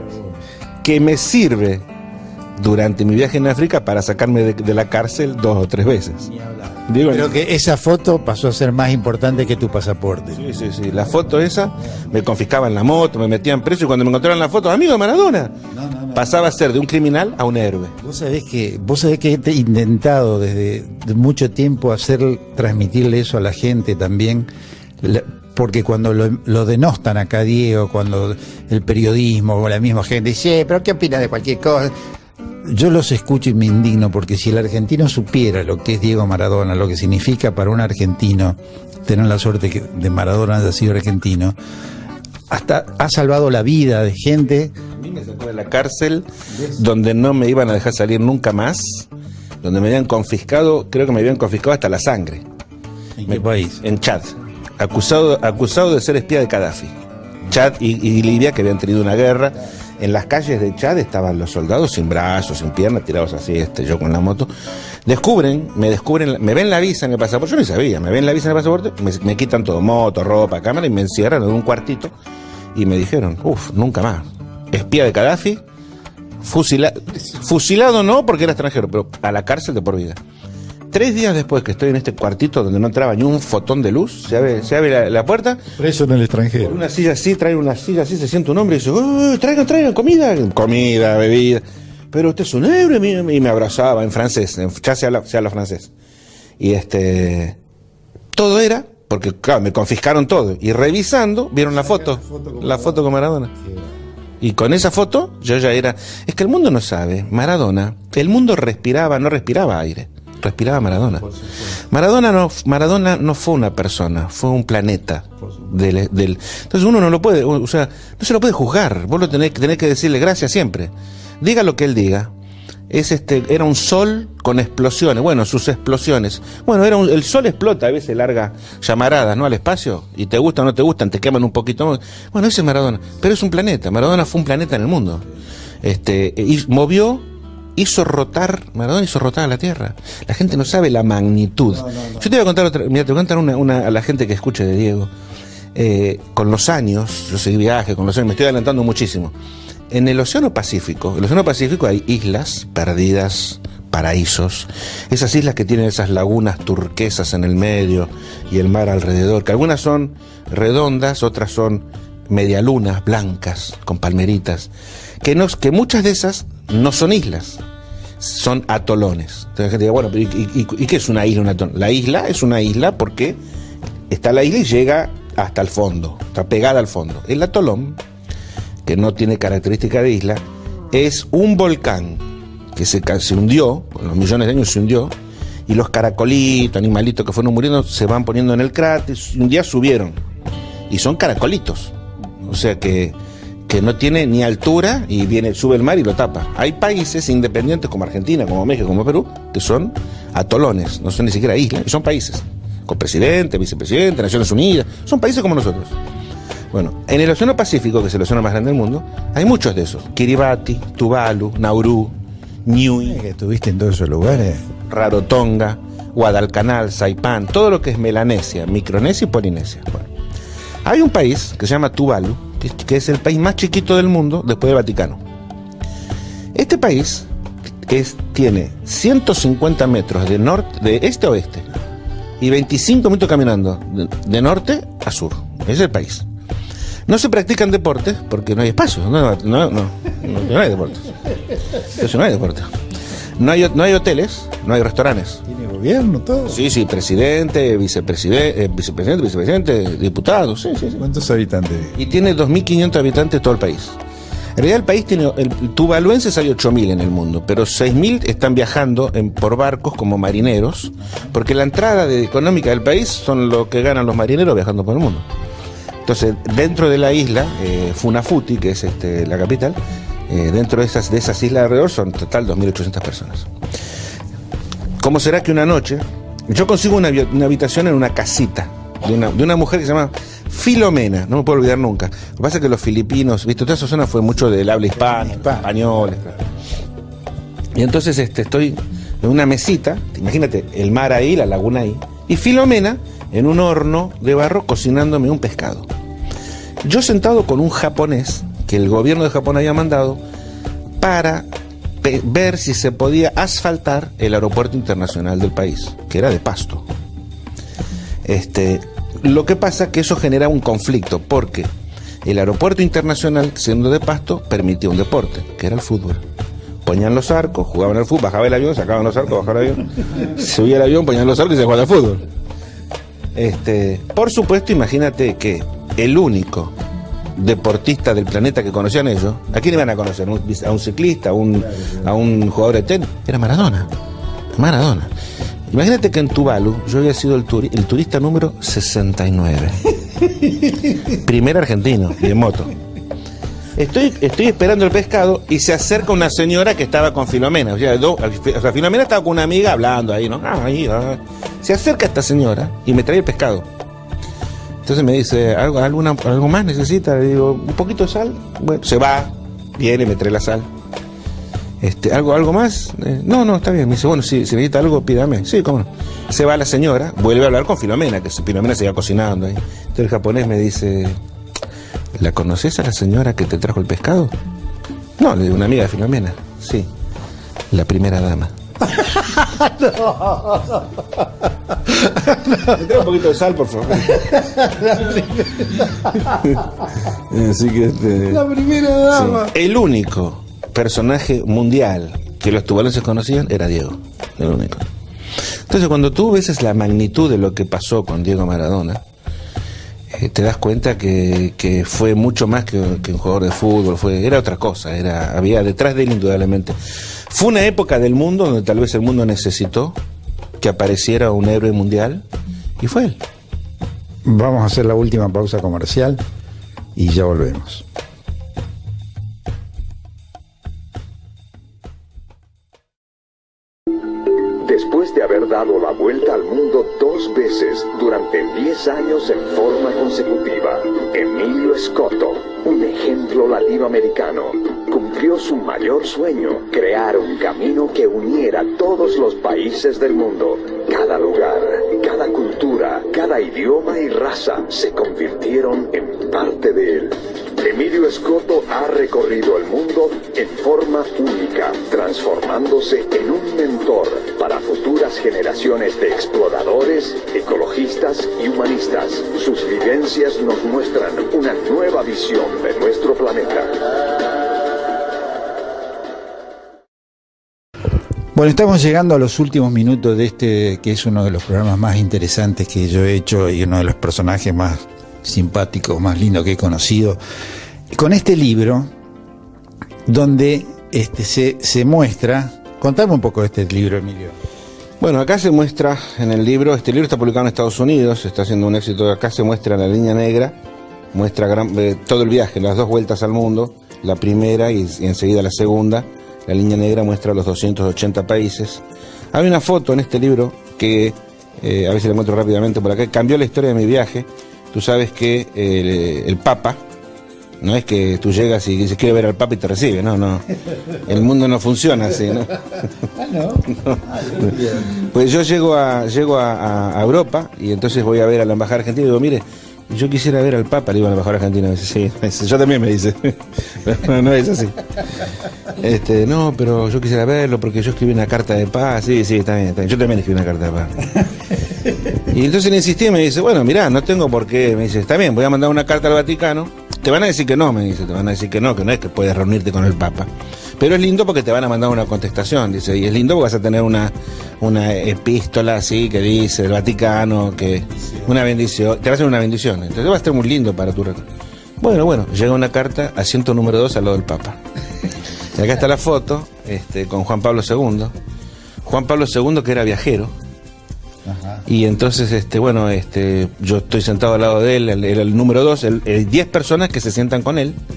C: que me sirve durante mi viaje en África para sacarme de, de la cárcel dos o tres veces.
B: Digo, pero que esa foto pasó a ser más importante que tu pasaporte.
C: Sí, sí, sí. La foto esa, me confiscaban la moto, me metían preso y cuando me encontraron la foto, amigo Maradona, no, no, no, pasaba a ser de un criminal a un héroe.
B: Vos sabés que, vos sabés que he intentado desde de mucho tiempo hacer, transmitirle eso a la gente también. La, porque cuando lo, lo denostan acá, Diego, cuando el periodismo o la misma gente dice, pero ¿qué opina de cualquier cosa? Yo los escucho y me indigno, porque si el argentino supiera lo que es Diego Maradona, lo que significa para un argentino tener la suerte que de Maradona haya sido argentino, hasta ha salvado la vida de gente.
C: A mí me sacó de la cárcel, donde no me iban a dejar salir nunca más, donde me habían confiscado, creo que me habían confiscado hasta la sangre.
B: ¿En qué país?
C: En Chad. Acusado, acusado de ser espía de Gaddafi. Chad y, y Libia, que habían tenido una guerra. En las calles de Chad estaban los soldados sin brazos, sin piernas, tirados así, este, yo con la moto. Descubren, me descubren, me ven la visa en el pasaporte, yo ni sabía, me ven la visa en el pasaporte, me, me quitan todo, moto, ropa, cámara, y me encierran en un cuartito. Y me dijeron, uff, nunca más. Espía de Gaddafi, fusila, fusilado no porque era extranjero, pero a la cárcel de por vida. Tres días después que estoy en este cuartito donde no entraba ni un fotón de luz, se abre, se abre la, la puerta.
B: Preso en el extranjero.
C: Con una silla así, trae una silla así, se siente un hombre y dice, oh, traigan, traigan comida, comida, bebida. Pero usted es un héroe, y me abrazaba en francés, en, ya se habla, se habla francés. Y este, todo era, porque claro, me confiscaron todo. Y revisando, vieron la foto, la foto con Maradona. Y con esa foto, yo ya era, es que el mundo no sabe, Maradona, el mundo respiraba, no respiraba aire. Respiraba Maradona. Maradona no, Maradona no fue una persona, fue un planeta. Del, del, entonces uno no lo puede, o sea, no se lo puede juzgar. Vos lo tenés, tenés que decirle gracias siempre. Diga lo que él diga. Es este, era un sol con explosiones. Bueno, sus explosiones. Bueno, era un, el sol explota, a veces larga llamaradas, ¿no? Al espacio. Y te gustan o no te gustan, te queman un poquito más. Bueno, ese es Maradona. Pero es un planeta. Maradona fue un planeta en el mundo. Este, y movió. Hizo rotar, Maradona hizo rotar a la Tierra. La gente no sabe la magnitud. No, no, no. Yo te voy a contar otra, mira, te voy a contar una, una a la gente que escuche de Diego. Eh, con los años, yo seguí viaje, con los años, me estoy adelantando muchísimo. En el Océano Pacífico, en el Océano Pacífico hay islas perdidas, paraísos. Esas islas que tienen esas lagunas turquesas en el medio y el mar alrededor, que algunas son redondas, otras son medialunas, blancas, con palmeritas. Que, no, que muchas de esas no son islas, son atolones. Entonces la gente dice, bueno, ¿y, y, y qué es una isla? Una atolón? La isla es una isla porque está la isla y llega hasta el fondo, está pegada al fondo. El atolón, que no tiene característica de isla, es un volcán que se, se hundió, con los millones de años se hundió, y los caracolitos, animalitos que fueron muriendo, se van poniendo en el cráter, y un día subieron, y son caracolitos. O sea que que no tiene ni altura y viene, sube el mar y lo tapa. Hay países independientes como Argentina, como México, como Perú, que son atolones, no son ni siquiera islas, son países, con presidente, vicepresidente, Naciones Unidas, son países como nosotros. Bueno, en el Océano Pacífico, que es el océano más grande del mundo, hay muchos de esos, Kiribati, Tuvalu, Nauru, Niue,
B: que estuviste en todos esos lugares,
C: Rarotonga, Guadalcanal, Saipán, todo lo que es Melanesia, Micronesia y Polinesia. Bueno, hay un país que se llama Tuvalu, que es el país más chiquito del mundo después del Vaticano. Este país es, tiene ciento cincuenta metros de norte, de este a oeste, y veinticinco minutos caminando de, de norte a sur. Ese es el país. No se practican deportes porque no hay espacio. No, no, no, no, no hay deportes. Eso no hay deportes. No hay, no hay hoteles, no hay restaurantes.
B: ¿Tiene gobierno todo?
C: Sí, sí, presidente, vicepresidente, eh, vicepresidente, vicepresidente, diputados, sí, sí, sí.
B: ¿Cuántos habitantes?
C: Y tiene dos mil quinientos habitantes todo el país. En realidad el país tiene, el tuvaluenses hay ocho mil en el mundo, pero seis mil están viajando en, por barcos como marineros, porque la entrada de, económica del país son lo que ganan los marineros viajando por el mundo. Entonces, dentro de la isla, eh, Funafuti, que es este, la capital, Eh, dentro de esas, de esas islas alrededor son en total dos mil ochocientas personas. ¿Cómo será que una noche yo consigo una, una habitación en una casita de una, de una mujer que se llama Filomena? No me puedo olvidar nunca. Lo que pasa es que los filipinos, viste, toda esa zona fue mucho del habla hispana, españoles. Y entonces este, estoy en una mesita, imagínate, el mar ahí, la laguna ahí, y Filomena en un horno de barro cocinándome un pescado. Yo sentado con un japonés que el gobierno de Japón había mandado para ver si se podía asfaltar el aeropuerto internacional del país, que era de Pasto. Este, lo que pasa es que eso genera un conflicto, porque el aeropuerto internacional, siendo de Pasto, permitía un deporte, que era el fútbol. Ponían los arcos, jugaban al fútbol, bajaba el avión, sacaban los arcos, bajaba el avión, subía el avión, ponían los arcos y se jugaba al fútbol. Este, por supuesto, imagínate que el único deportista del planeta que conocían ellos, ¿a quién iban a conocer? ¿A un ciclista? ¿A un, a un jugador de tenis? Era Maradona. Maradona. Imagínate que en Tuvalu yo había sido el, turi el turista número sesenta y nueve. Primer argentino, de moto. Estoy, estoy esperando el pescado y se acerca una señora que estaba con Filomena. O sea, do, o sea Filomena estaba con una amiga hablando ahí, ¿no? Ah, ahí, ah. Se acerca esta señora y me trae el pescado. Entonces me dice, ¿algo, alguna, algo más necesita? Le digo, un poquito de sal. Bueno, se va, viene, me trae la sal. Este, ¿algo, algo más? Eh, no, no, está bien. Me dice, bueno, si, si necesita algo, pídame. Sí, cómo no. Se va la señora, vuelve a hablar con Filomena, que Filomena se iba cocinando ahí. Entonces el japonés me dice, ¿la conoces a la señora que te trajo el pescado? No, le digo, una amiga de Filomena. Sí, la primera dama. No. Me trae un poquito de sal, por favor. Así que este,
B: la primera dama.
C: Sí. El único personaje mundial que los tuvalenses conocían era Diego. El único. Entonces, cuando tú ves la magnitud de lo que pasó con Diego Maradona, eh, te das cuenta que, que fue mucho más que, que un jugador de fútbol. Fue, era otra cosa. Era, había detrás de él, indudablemente. Fue una época del mundo donde tal vez el mundo necesitó que apareciera un héroe mundial, y fue él.
B: Vamos a hacer la última pausa comercial y ya volvemos.
A: Después de haber dado la vuelta al mundo dos veces durante diez años en forma consecutiva, Emilio Scotto, un ejemplo latinoamericano, cumplió su mayor sueño, crear un camino que uniera todos los países del mundo. Cada lugar, cada cultura, cada idioma y raza se convirtieron en parte de él. Emilio Scotto ha recorrido el mundo en forma única, transformándose en un mentor para futuras generaciones de exploradores, ecologistas y humanistas. Sus vivencias nos muestran una nueva visión de nuestro planeta.
B: Bueno, estamos llegando a los últimos minutos de este, que es uno de los programas más interesantes que yo he hecho y uno de los personajes más simpáticos, más lindos que he conocido, con este libro donde este, se, se muestra. Contame un poco de este libro, Emilio.
C: Bueno, acá se muestra en el libro, este libro está publicado en Estados Unidos, está haciendo un éxito. Acá se muestra la línea negra, muestra gran, eh, todo el viaje, las dos vueltas al mundo, la primera y, y enseguida la segunda. La línea negra muestra los doscientos ochenta países. Hay una foto en este libro que, eh, a ver si la muestro rápidamente por acá, cambió la historia de mi viaje. Tú sabes que el, el Papa, no es que tú llegas y dices quiero ver al Papa y te recibe, no, no. El mundo no funciona así, ¿no?
B: Ah, no.
C: No. Pues yo llego a llego a, a Europa y entonces voy a ver a la embajada argentina y digo, mire, yo quisiera ver al Papa, le digo a la embajada argentina, me dice, sí, yo también me dice, no, no es así. Este, no, pero yo quisiera verlo porque yo escribí una carta de paz, sí, sí, está bien, está bien. Yo también escribí una carta de paz. Y entonces le insistí y me dice, bueno, mirá, no tengo por qué, me dice, está bien, voy a mandar una carta al Vaticano, te van a decir que no, me dice, te van a decir que no, que no es que puedes reunirte con el Papa. Pero es lindo porque te van a mandar una contestación, dice, y es lindo porque vas a tener una, una epístola así que dice el Vaticano, que una bendición, te va a hacer una bendición, entonces va a estar muy lindo para tu recuerdo. Bueno, bueno, llega una carta, asiento número dos al lado del Papa. Y acá está la foto, este, con Juan Pablo segundo. Juan Pablo segundo que era viajero. Ajá. Y entonces, este, bueno, este, yo estoy sentado al lado de él, él era el número dos, hay diez personas que se sientan con él.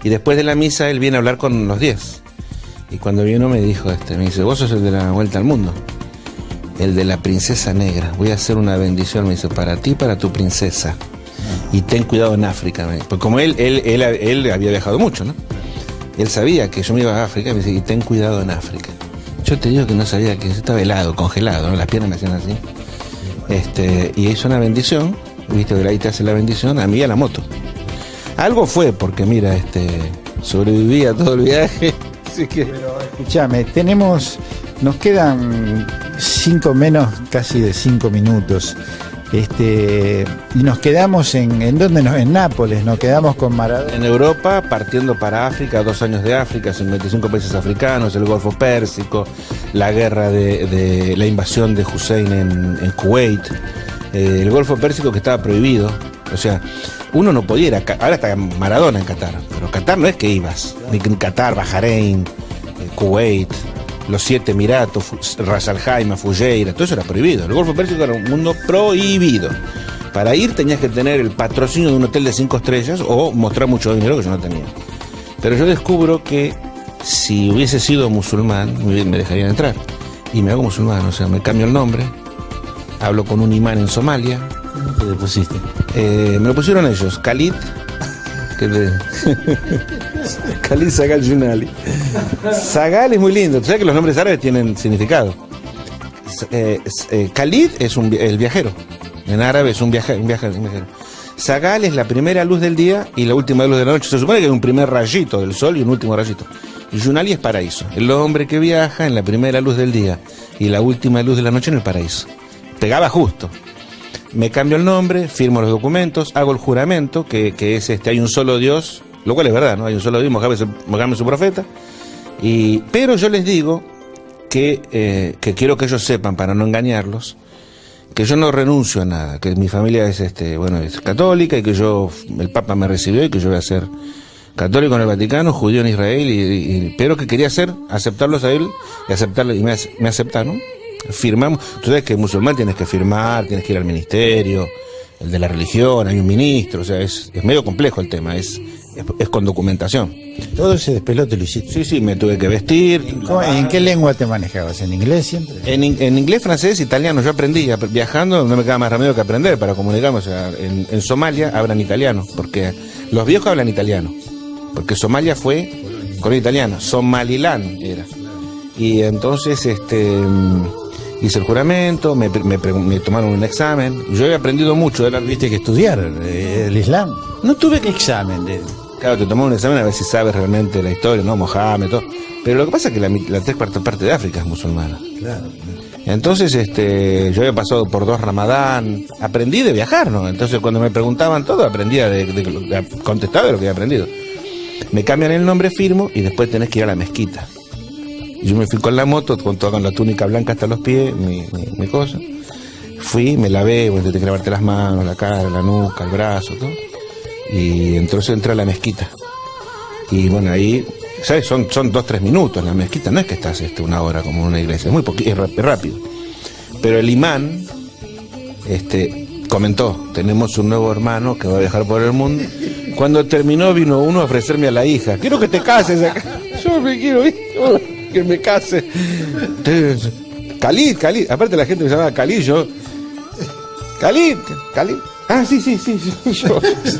C: Y después de la misa él viene a hablar con los diez. Y cuando vino me dijo, este, me dice, vos sos el de la vuelta al mundo, el de la princesa negra. Voy a hacer una bendición, me dice, para ti, para tu princesa. Y ten cuidado en África. Porque como él, él, él, él había viajado mucho, ¿no? Él sabía que yo me iba a África y me dice, y ten cuidado en África. Yo te digo que no sabía que estaba helado, congelado, ¿no? Las piernas me hacían así. Este, y hizo una bendición, viste que ahí te hace la bendición, a mí y a la moto. Algo fue, porque mira, este, sobreviví a todo el viaje. Así que...
B: Pero escúchame, tenemos, nos quedan cinco menos casi de cinco minutos. Este, y nos quedamos en, ¿en dónde nos? En Nápoles, nos quedamos con Maradona.
C: En Europa, partiendo para África, dos años de África, cincuenta y cinco países africanos, el Golfo Pérsico, la guerra de, de la invasión de Hussein en, en Kuwait, eh, el Golfo Pérsico que estaba prohibido, o sea, uno no podía ir a, ahora está Maradona en Qatar, pero Qatar no es que ibas, ni en Qatar, Bahrein, eh, Kuwait, los siete Emiratos, Ras Al Khaimah, Fujairah, todo eso era prohibido. El Golfo Pérsico era un mundo prohibido. Para ir tenías que tener el patrocinio de un hotel de cinco estrellas o mostrar mucho dinero que yo no tenía. Pero yo descubro que si hubiese sido musulmán, me dejarían entrar. Y me hago musulmán, o sea, me cambio el nombre, hablo con un imán en Somalia.
B: ¿Cómo te pusiste?
C: Eh, me lo pusieron ellos, Khalid. Que de... Khalid Sagal Junali. Sagal es muy lindo. Tú sabes que los nombres árabes tienen significado. Eh, eh, Khalid es un, el viajero. En árabe es un, viaje, un, viaje, un viajero. Sagal es la primera luz del día y la última luz de la noche. Se supone que hay un primer rayito del sol y un último rayito. Y Junali es paraíso. El hombre que viaja en la primera luz del día y la última luz de la noche en el paraíso. Pegaba justo. Me cambio el nombre, firmo los documentos, hago el juramento, que, que es este, hay un solo Dios, lo cual es verdad, ¿no? Hay un solo Dios, Mohammed es su profeta. Y, pero yo les digo que, eh, que quiero que ellos sepan, para no engañarlos, que yo no renuncio a nada, que mi familia es, este, bueno, es católica y que yo, el Papa me recibió y que yo voy a ser católico en el Vaticano, judío en Israel, y, y, pero que quería hacer, aceptarlos a él y aceptarlo, y me, me aceptaron. Firmamos, tú sabes que musulmán tienes que firmar, tienes que ir al ministerio, el de la religión, hay un ministro, o sea, es, es medio complejo el tema, es, es, es con documentación.
B: Todo ese despelote lo hiciste.
C: Sí, sí, me tuve que vestir.
B: ¿Cómo, ¿En qué lengua te manejabas? ¿En inglés siempre?
C: En, en inglés, francés, italiano, yo aprendí, viajando no me queda más remedio que aprender para comunicarme, o sea, en, en Somalia hablan italiano, porque los viejos hablan italiano, porque Somalia fue con italiano, Somaliland era. Y entonces, este... hice el juramento, me, me, me tomaron un examen. Yo he aprendido mucho de la...
B: Viste que estudiar eh, el Islam.
C: No tuve que...
B: examen de...
C: Claro, te tomaron un examen a ver si sabes realmente la historia, ¿no? Mohammed, todo. Pero lo que pasa es que la, la tres cuartas parte de África es musulmana.
B: Claro.
C: Entonces, este, yo había pasado por dos Ramadán, aprendí de viajar, ¿no? Entonces, cuando me preguntaban todo, aprendía de, de, de, de contestar de lo que había aprendido. Me cambian el nombre, firmo, y después tenés que ir a la mezquita. Yo me fui con la moto, con toda con la túnica blanca hasta los pies, mi, mi, mi cosa. Fui, me lavé, bueno, tenés que lavarte las manos, la cara, la nuca, el brazo, todo. Y entonces entré a la mezquita. Y bueno, ahí, ¿sabes? Son, son dos, tres minutos en la mezquita. No es que estás este, una hora como en una iglesia, es muy poquito, es rápido. Pero el imán este, comentó, tenemos un nuevo hermano que va a viajar por el mundo. Cuando terminó vino uno a ofrecerme a la hija. Quiero que te cases acá. Yo me quiero ir. Que me case. Khalid, Khalid. Aparte la gente me llamaba Khalid, yo. Khalid, Khalid. Ah, sí, sí, sí. Yo.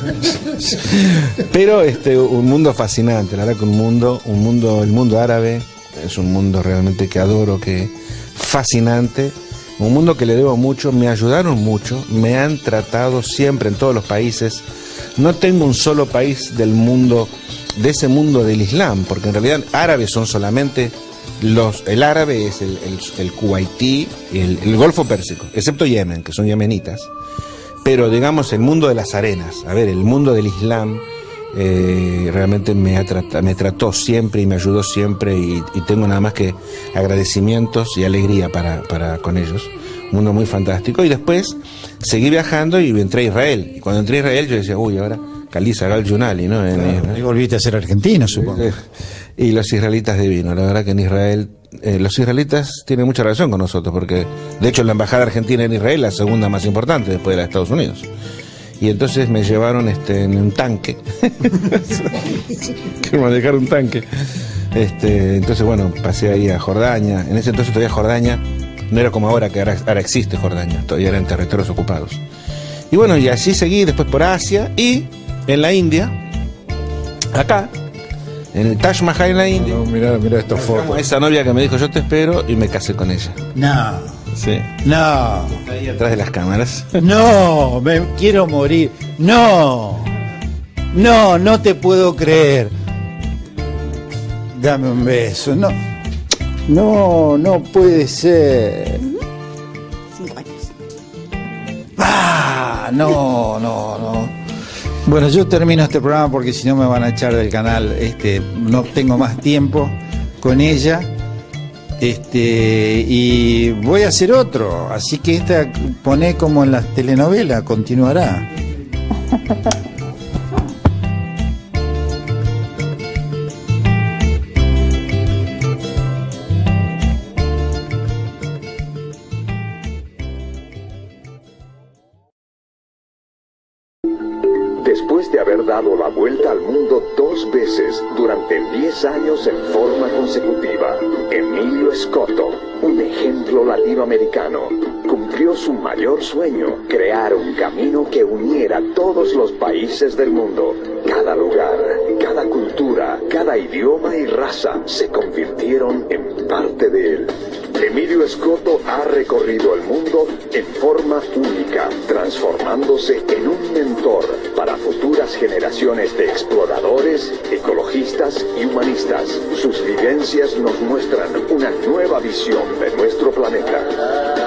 C: Pero este, un mundo fascinante, la verdad que un mundo, un mundo, el mundo árabe es un mundo realmente que adoro, que fascinante. Un mundo que le debo mucho, me ayudaron mucho, me han tratado siempre en todos los países. No tengo un solo país del mundo, de ese mundo del Islam, porque en realidad árabes son solamente los, el árabe es el, el, el kuwaití, el, el Golfo Pérsico, excepto Yemen, que son yemenitas, pero digamos el mundo de las arenas, a ver, el mundo del Islam eh, realmente me, ha tratado, me trató siempre y me ayudó siempre y, y tengo nada más que agradecimientos y alegría para, para con ellos. Un mundo muy fantástico. Y después seguí viajando y entré a Israel. Y cuando entré a Israel yo decía, uy, ahora Khalid Sagal Junali, ¿no? En,
B: claro, y volviste a ser argentino, supongo.
C: Y los israelitas divinos. La verdad que en Israel, eh, los israelitas tienen mucha relación con nosotros, porque de hecho la embajada argentina en Israel es la segunda más importante después de la de Estados Unidos. y entonces me llevaron este, en un tanque. Quiero manejar un tanque. Este, entonces, bueno, pasé ahí a Jordania. En ese entonces todavía Jordania no era como ahora, que ahora, ahora existe Jordania, todavía eran territorios ocupados. Y bueno, y así seguí, después por Asia y en la India, acá, en el Taj Mahal en la India.
B: No, mira, mira estas fotos.
C: Esa novia que me dijo yo te espero y me casé con ella.
B: No,
C: Sí.
B: no,
C: Está ahí atrás de las cámaras.
B: no, me quiero morir. No, no, no te puedo creer. Dame un beso. No, no, no puede ser.
D: Cinco años.
B: Ah, no, no, no. Bueno, yo termino este programa porque si no me van a echar del canal. Este, no tengo más tiempo con ella. Este, y voy a hacer otro. Así que esta pone como en las telenovelas, continuará.
A: Después de haber dado la vuelta al mundo dos veces durante diez años en forma consecutiva, Emilio Scotto, un ejemplo latinoamericano, cumplió su mayor sueño, crear un camino que uniera todos los países del mundo. Cada lugar, cada cultura, cada idioma y raza se convirtieron en parte de él. Emilio Scotto ha recorrido el mundo en forma única, transformándose en un mentor para futuras generaciones de exploradores, ecologistas y humanistas. Sus vivencias nos muestran una nueva visión de nuestro planeta.